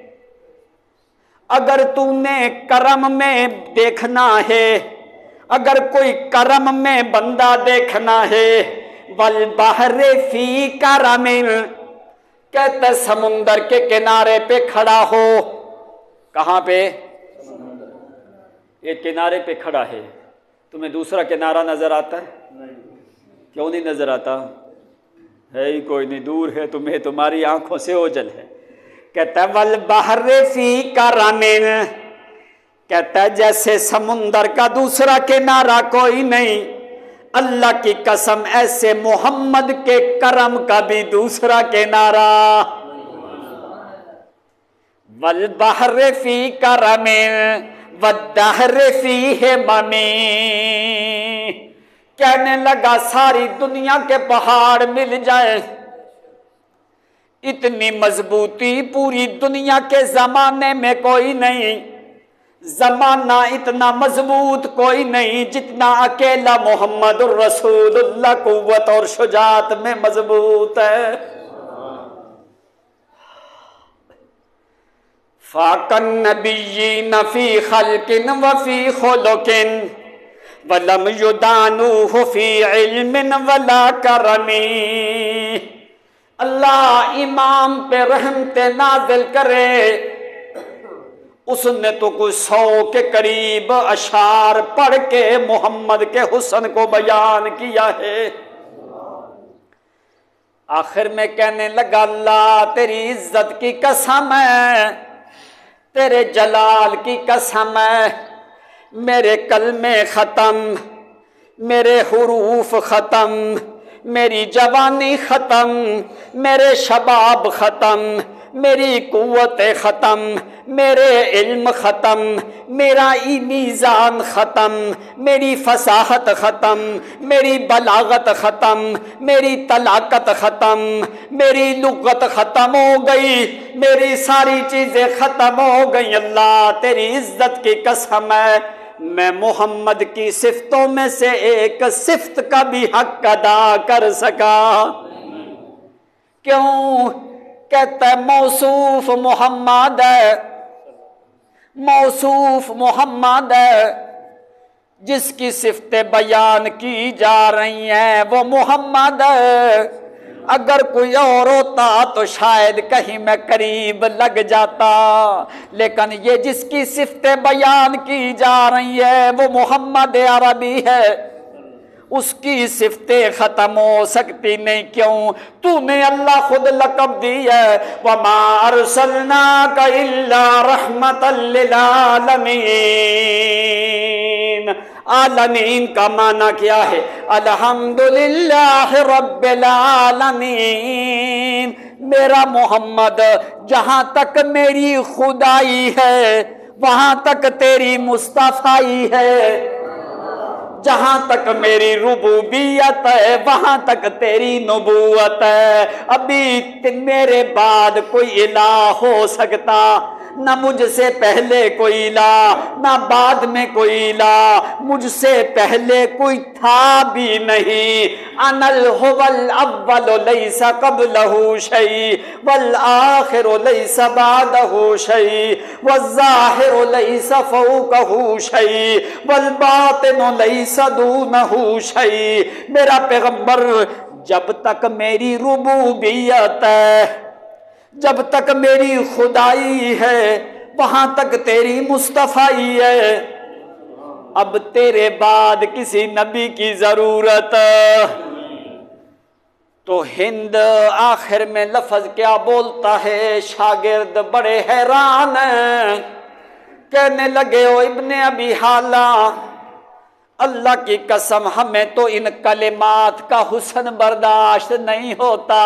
Speaker 1: اگر تو نے کرم میں دیکھنا ہے، اگر کوئی کرم میں بندہ دیکھنا ہے، والبحر فی کرم، کہتا ہے سمندر کے کنارے پہ کھڑا ہو، کہاں پہ؟ ایک کنارے پہ کھڑا ہے، تمہیں دوسرا کنارہ نظر آتا ہے؟ کیوں نہیں نظر آتا؟ ہے ہی کوئی نہیں، دور ہے تمہیں، تمہاری آنکھوں سے اوجھل ہے۔ کہتا ہے والبحر فی کرم، کہتا ہے جیسے سمندر کا دوسرا کنارہ کوئی نہیں، اللہ کی قسم ایسے محمد کے کرم کا بھی دوسرا کنارہ۔ والبحر فی کرم والدہر فیہ ممی، کہنے لگا ساری دنیا کے پہاڑ مل جائیں، اتنی مضبوطی پوری دنیا کے زمانے میں کوئی نہیں، زمانہ اتنا مضبوط کوئی نہیں جتنا اکیلا محمد الرسول اللہ قوت اور شجاعت میں مضبوط ہے۔ فاق النبیین فی خلق وفی خلق ولم یدانوہ فی علم ولا کرم، اللہ امام پہ رحمت نازل کرے، اس نے تو کوئی 100 کے قریب اشعار پڑھ کے محمد کے حسن کو بیان کیا ہے۔ آخر میں کہنے لگا اللہ تیری عزت کی قسم ہے، تیرے جلال کی قسم ہے، میرے کلمے ختم، میرے حروف ختم، میری جوانی ختم، میرے شباب ختم، میری قوت ختم، میرے علم ختم، میرا میزان ختم، میری فصاحت ختم، میری بلاغت ختم، میری طلاقت ختم، میری لغت ختم ہو گئی، میری ساری چیزیں ختم ہو گئی۔ اللہ تیری عزت کی قسم ہے، میں محمد کی صفتوں میں سے ایک صفت کا بھی حق ادا کر سکا۔ کیوں؟ کہتا ہے موصوف محمد ہے، موصوف محمد ہے، جس کی صفتیں بیان کی جا رہی ہیں وہ محمد ہے۔ اگر کوئی اور ہوتا تو شاید کہیں میں قریب لگ جاتا، لیکن یہ جس کی صفتیں بیان کی جا رہی ہیں وہ محمد عربی ہے، اس کی صفتیں ختم ہو سکتی نہیں۔ کیوں؟ تو نے اللہ خود لقب دی ہے وَمَا أَرْسَلْنَاكَ إِلَّا رَحْمَةً لِّلْعَالَمِينَ۔ عالمین کا معنی کیا ہے؟ الحمدللہ رب العالمین۔ میرا محمد جہاں تک میری خدائی ہے وہاں تک تیری مصطفائی ہے، جہاں تک میری ربوبیت ہے وہاں تک تیری نبوت ہے۔ ابھی میرے بعد کوئی الہ ہو سکتا؟ نہ مجھ سے پہلے کوئی الہ، نہ بعد میں کوئی الہ، مجھ سے پہلے کوئی تھا بھی نہیں۔ انا هو الاول لیس قبلہ شیء والآخر لیس بعدہ شیء والظاہر لیس فوقہ شیء والباطن لیس دونہ شیء۔ میرا پیغمبر جب تک میری ربوبیت ہے، جب تک میری خدائی ہے وہاں تک تیری مصطفیٰ ہے۔ اب تیرے بعد کسی نبی کی ضرورت؟ تو ہند آخر میں لفظ کیا بولتا ہے؟ شاگرد بڑے حیران ہیں، کہنے لگے او ابن ابی حالہ، اللہ کی قسم ہمیں تو ان کلمات کا حسن برداشت نہیں ہوتا۔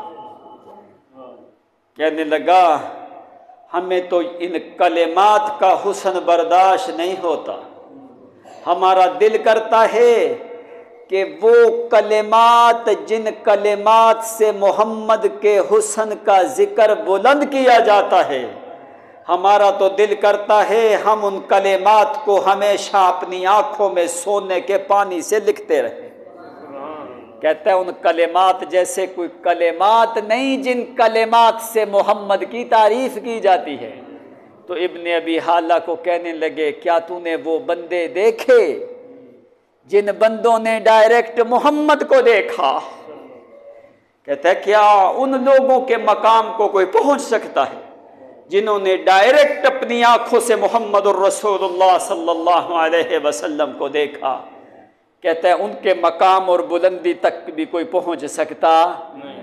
Speaker 1: کہنے لگا ہمیں تو ان کلمات کا حسن برداشت نہیں ہوتا، ہمارا دل کرتا ہے کہ وہ کلمات جن کلمات سے محمد کے حسن کا ذکر بلند کیا جاتا ہے، ہمارا تو دل کرتا ہے ہم ان کلمات کو ہمیشہ اپنی آنکھوں میں سونے کے پانی سے لکھتے رہیں۔ کہتا ہے ان کلمات جیسے کوئی کلمات نہیں جن کلمات سے محمد کی تعریف کی جاتی ہے۔ تو ابن ابی حالہ کو کہنے لگے کیا تو نے وہ بندے دیکھے جن بندوں نے ڈائریکٹ محمد کو دیکھا؟ کہتا ہے کیا ان لوگوں کے مقام کو کوئی پہنچ سکتا ہے جنہوں نے ڈائریکٹ اپنی آنکھوں سے محمد الرسول اللہ صلی اللہ علیہ وسلم کو دیکھا؟ کہتا ہے ان کے مقام اور بلندی تک بھی کوئی پہنچ سکتا نہیں۔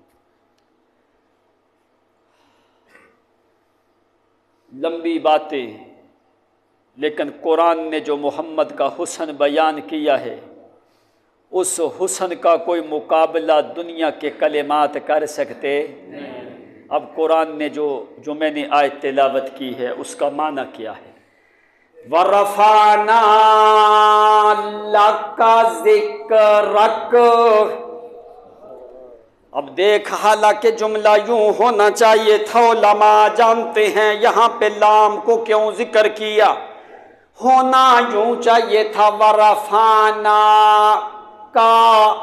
Speaker 1: لمبی باتیں، لیکن قرآن نے جو محمد کا حسن بیان کیا ہے اس حسن کا کوئی مقابلہ دنیا کے کلمات کر سکتے نہیں۔ اب قرآن نے جو میں نے آیت تلاوت کی ہے اس کا معنی کیا ہے؟ وَرَفَعْنَا لَكَ ذِكْرَكَ۔ اب دیکھ حالانکہ جملہ یوں ہونا چاہیے تھا، علماء جانتے ہیں یہاں پہ لام کو کیوں ذکر کیا، ہونا یوں چاہیے تھا وَرَفَعْنَا کا،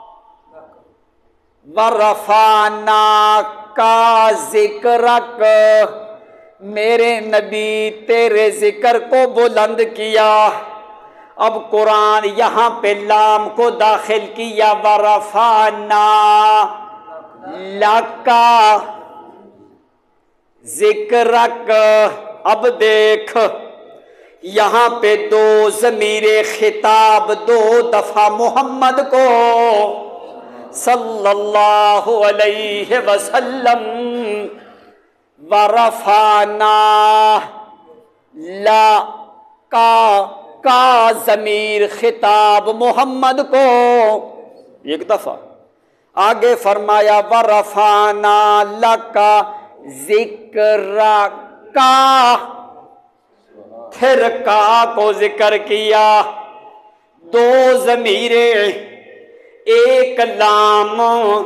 Speaker 1: وَرَفَعْنَا کا ذِكْرَكَ، میرے نبی تیرے ذکر کو بلند کیا۔ اب قرآن یہاں پہ لام کو داخل کیا وَرَفَعْنَا لَكَ ذِكْرَكَ۔ اب دیکھ یہاں پہ دو ضمیر خطاب دو دفعہ محمد کو صلی اللہ علیہ وسلم، وَرَفَعْنَا کا ضمیر خطاب محمد کو ایک دفعہ، آگے فرمایا وَرَفَعْنَا لَكَ ذکر کا، پھر کا کو ذکر کیا، دو ضمیریں، ایک لام،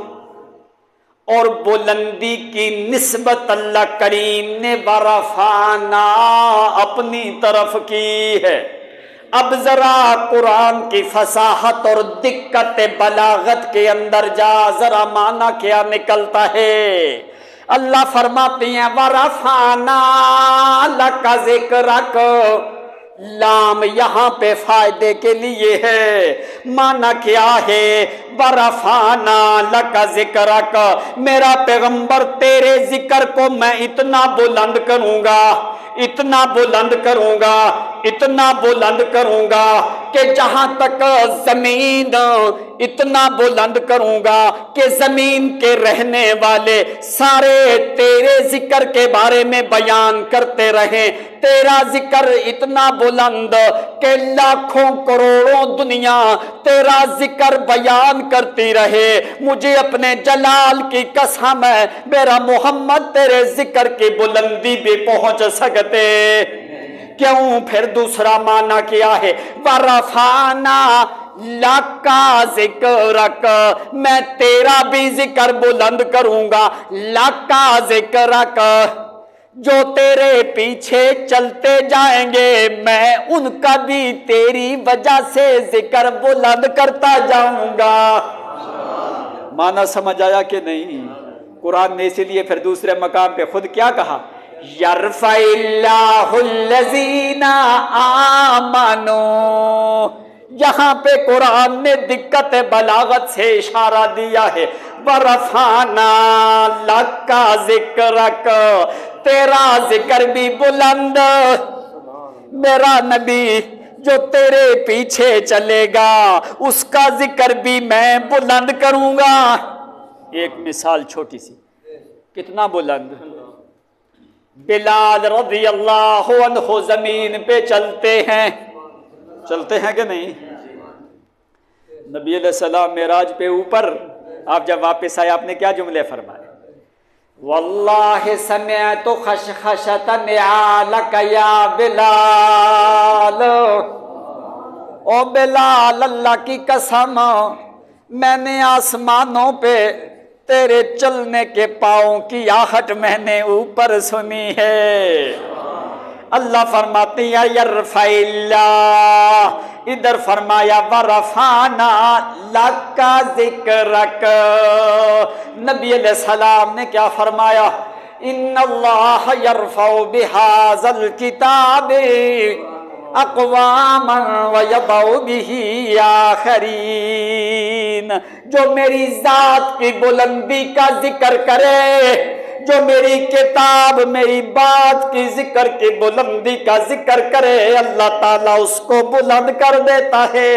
Speaker 1: اور بلندی کی نسبت اللہ کریم نے ورفعنا اپنی طرف کی ہے۔ اب ذرا قرآن کی فصاحت اور دقت بلاغت کے اندر جا، ذرا معنی کیا نکلتا ہے۔ اللہ فرماتے ہیں وَرَفَعْنَا لَكَ ذِكْرَكَ، لام یہاں پہ فائدے کے لیے ہے۔ معنی کیا ہے؟ وَرَفَعْنَا لَكَ ذِكْرَكَ، میرا پیغمبر تیرے ذکر کو میں اتنا بلند کروں گا، اتنا بلند کروں گا، اتنا بلند کروں گا کہ جہاں تک زمین، اتنا بلند کروں گا کہ زمین کے رہنے والے سارے تیرے ذکر کے بارے میں بیان کرتے رہیں۔ تیرا ذکر اتنا بلند کہ لاکھوں کروڑوں دنیا تیرا ذکر بیان کرتی رہے۔ مجھے اپنے جلال کی قسم ہے، میرا محمد تیرے ذکر کی بلندی بھی پہنچ سکتے۔ کیوں؟ پھر دوسرا معنی کیا ہے؟ وَرَفَعْنَا لَكَ ذِكْرَكَ، میں تیرا بھی ذکر بلند کروں گا۔ لَكَ ذِكْرَكَ، جو تیرے پیچھے چلتے جائیں گے میں ان کا بھی تیری وجہ سے ذکر بلند کرتا جاؤں گا۔ معنی سمجھ آیا کہ نہیں؟ قرآن نے اسی لیے پھر دوسرے مقام پہ خود کیا کہا؟ یرفع اللہ الذین آمنوا، یہاں پہ قرآن نے دقت بلاغت سے اشارہ دیا ہے۔ ورفعنا لک ذکرک، تیرا ذکر بھی بلند، میرا نبی جو تیرے پیچھے چلے گا اس کا ذکر بھی میں بلند کروں گا۔ ایک مثال چھوٹی سی، کتنا بلند؟ بلال رضی اللہ عنہ زمین پہ چلتے ہیں کہ نہیں؟ نبی علیہ السلام معراج پہ اوپر، آپ جب واپس آئے آپ نے کیا جملے فرمائے؟ واللہ سمعت خشخشۃ نعالک یا بلال، او بلال اللہ کی قسم میں نے آسمانوں پہ تیرے چلنے کے پاؤں کی آہٹ میں نے اوپر سنی ہے۔ اللہ فرماتی ہے یرفع اللہ، ادھر فرمایا ورفعنا لک ذکرک۔ نبی علیہ السلام نے کیا فرمایا؟ ان اللہ یرفع بہذا الکتاب اقواما ویضع بہ آخرین، جو میری ذات کی بلندی کا ذکر کرے، جو میری کتاب میری بات کی ذکر کی بلندی کا ذکر کرے، اللہ تعالیٰ اس کو بلند کر دیتا ہے۔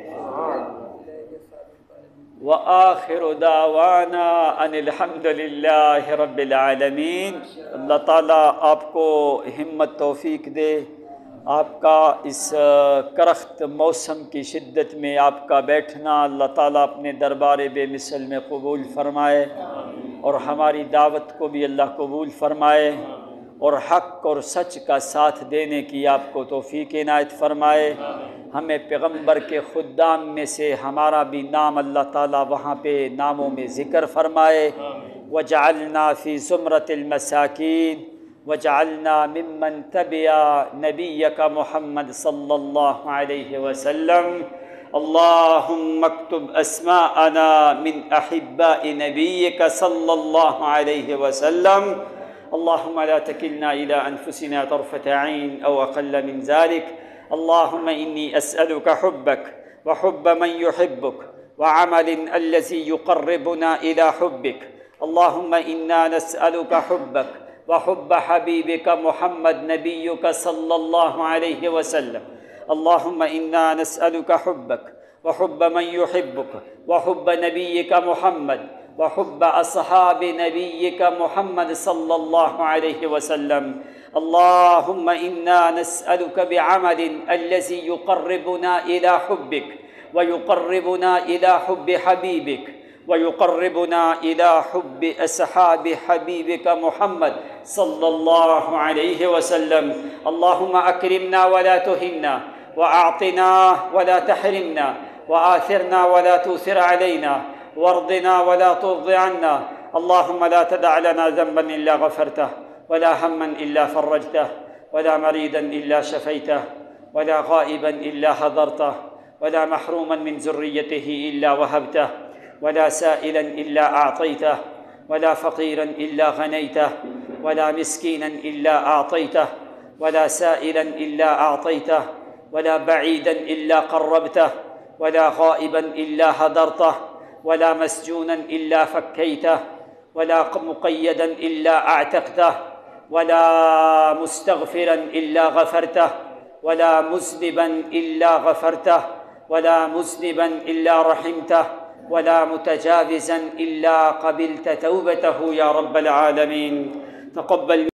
Speaker 1: وآخر دعوانا ان الحمد للہ رب العالمین۔ اللہ تعالیٰ آپ کو ہمت توفیق دے، آپ کا اس کرخت موسم کی شدت میں آپ کا بیٹھنا اللہ تعالیٰ اپنے دربار بے مثل میں قبول فرمائے، اور ہماری دعوت کو بھی اللہ قبول فرمائے، اور حق اور سچ کا ساتھ دینے کی آپ کو توفیق عنایت فرمائے۔ ہمیں پیغمبر کے خدام میں سے ہمارا بھی نام اللہ تعالیٰ وہاں پہ ناموں میں ذکر فرمائے۔ وجعلنا فی زمرۃ المساکین، وجعلنا ممن تبع نبیک محمد صلی اللہ علیہ وسلم۔ اللہم اکتب اسماءنا من احباء نبیک صلی اللہ علیہ وسلم۔ اللہم لا تکلنا الى انفسنا طرفة عین او اقل من ذلك۔ اللہم انی اسألک حبک وحب من يحبک وعمل الذي يقربنا الى حبک۔ اللہم انا نسألک حبک وحب حبیبک محمد نبیک صلی اللہ علیہ وسلم۔ اللہم انا نسألک حبک وحب من يحبک وحب نبیک محمد وحب اصحاب نبیک محمد صلی اللہ علیہ وسلم۔ اللہم انا نسألک بعمل الذي يقربنا الى حبک ويقربنا الى حب حبیبک ويقربنا إلى حب أصحاب حبيبك محمد صلى الله عليه وسلم. اللهم أكرمنا ولا تهنا، وأعطنا ولا تحرمنا، وآثرنا ولا تؤثر علينا، وارضنا ولا ترض عنا. اللهم لا تدع لنا ذنبا إلا غفرته، ولا هما إلا فرجته، ولا مريضا إلا شفيته، ولا غائبا إلا حضرته، ولا محروما من ذريته إلا وهبته، ولا سائلا إلا أعطيته، ولا فقيرا إلا غنيته، ولا مسكينا إلا أعطيته، ولا سائلا إلا أعطيته، ولا بعيدا إلا قربته، ولا غائبا إلا حضرته، ولا مسجونا إلا فكيته، ولا مقيدا إلا أعتقته، ولا مستغفرا إلا غفرته، ولا مذنبا إلا غفرته، ولا مذنبا إلا رحمته، ولا متجاوزا إلا قبلت توبته يا رب العالمين. تقبل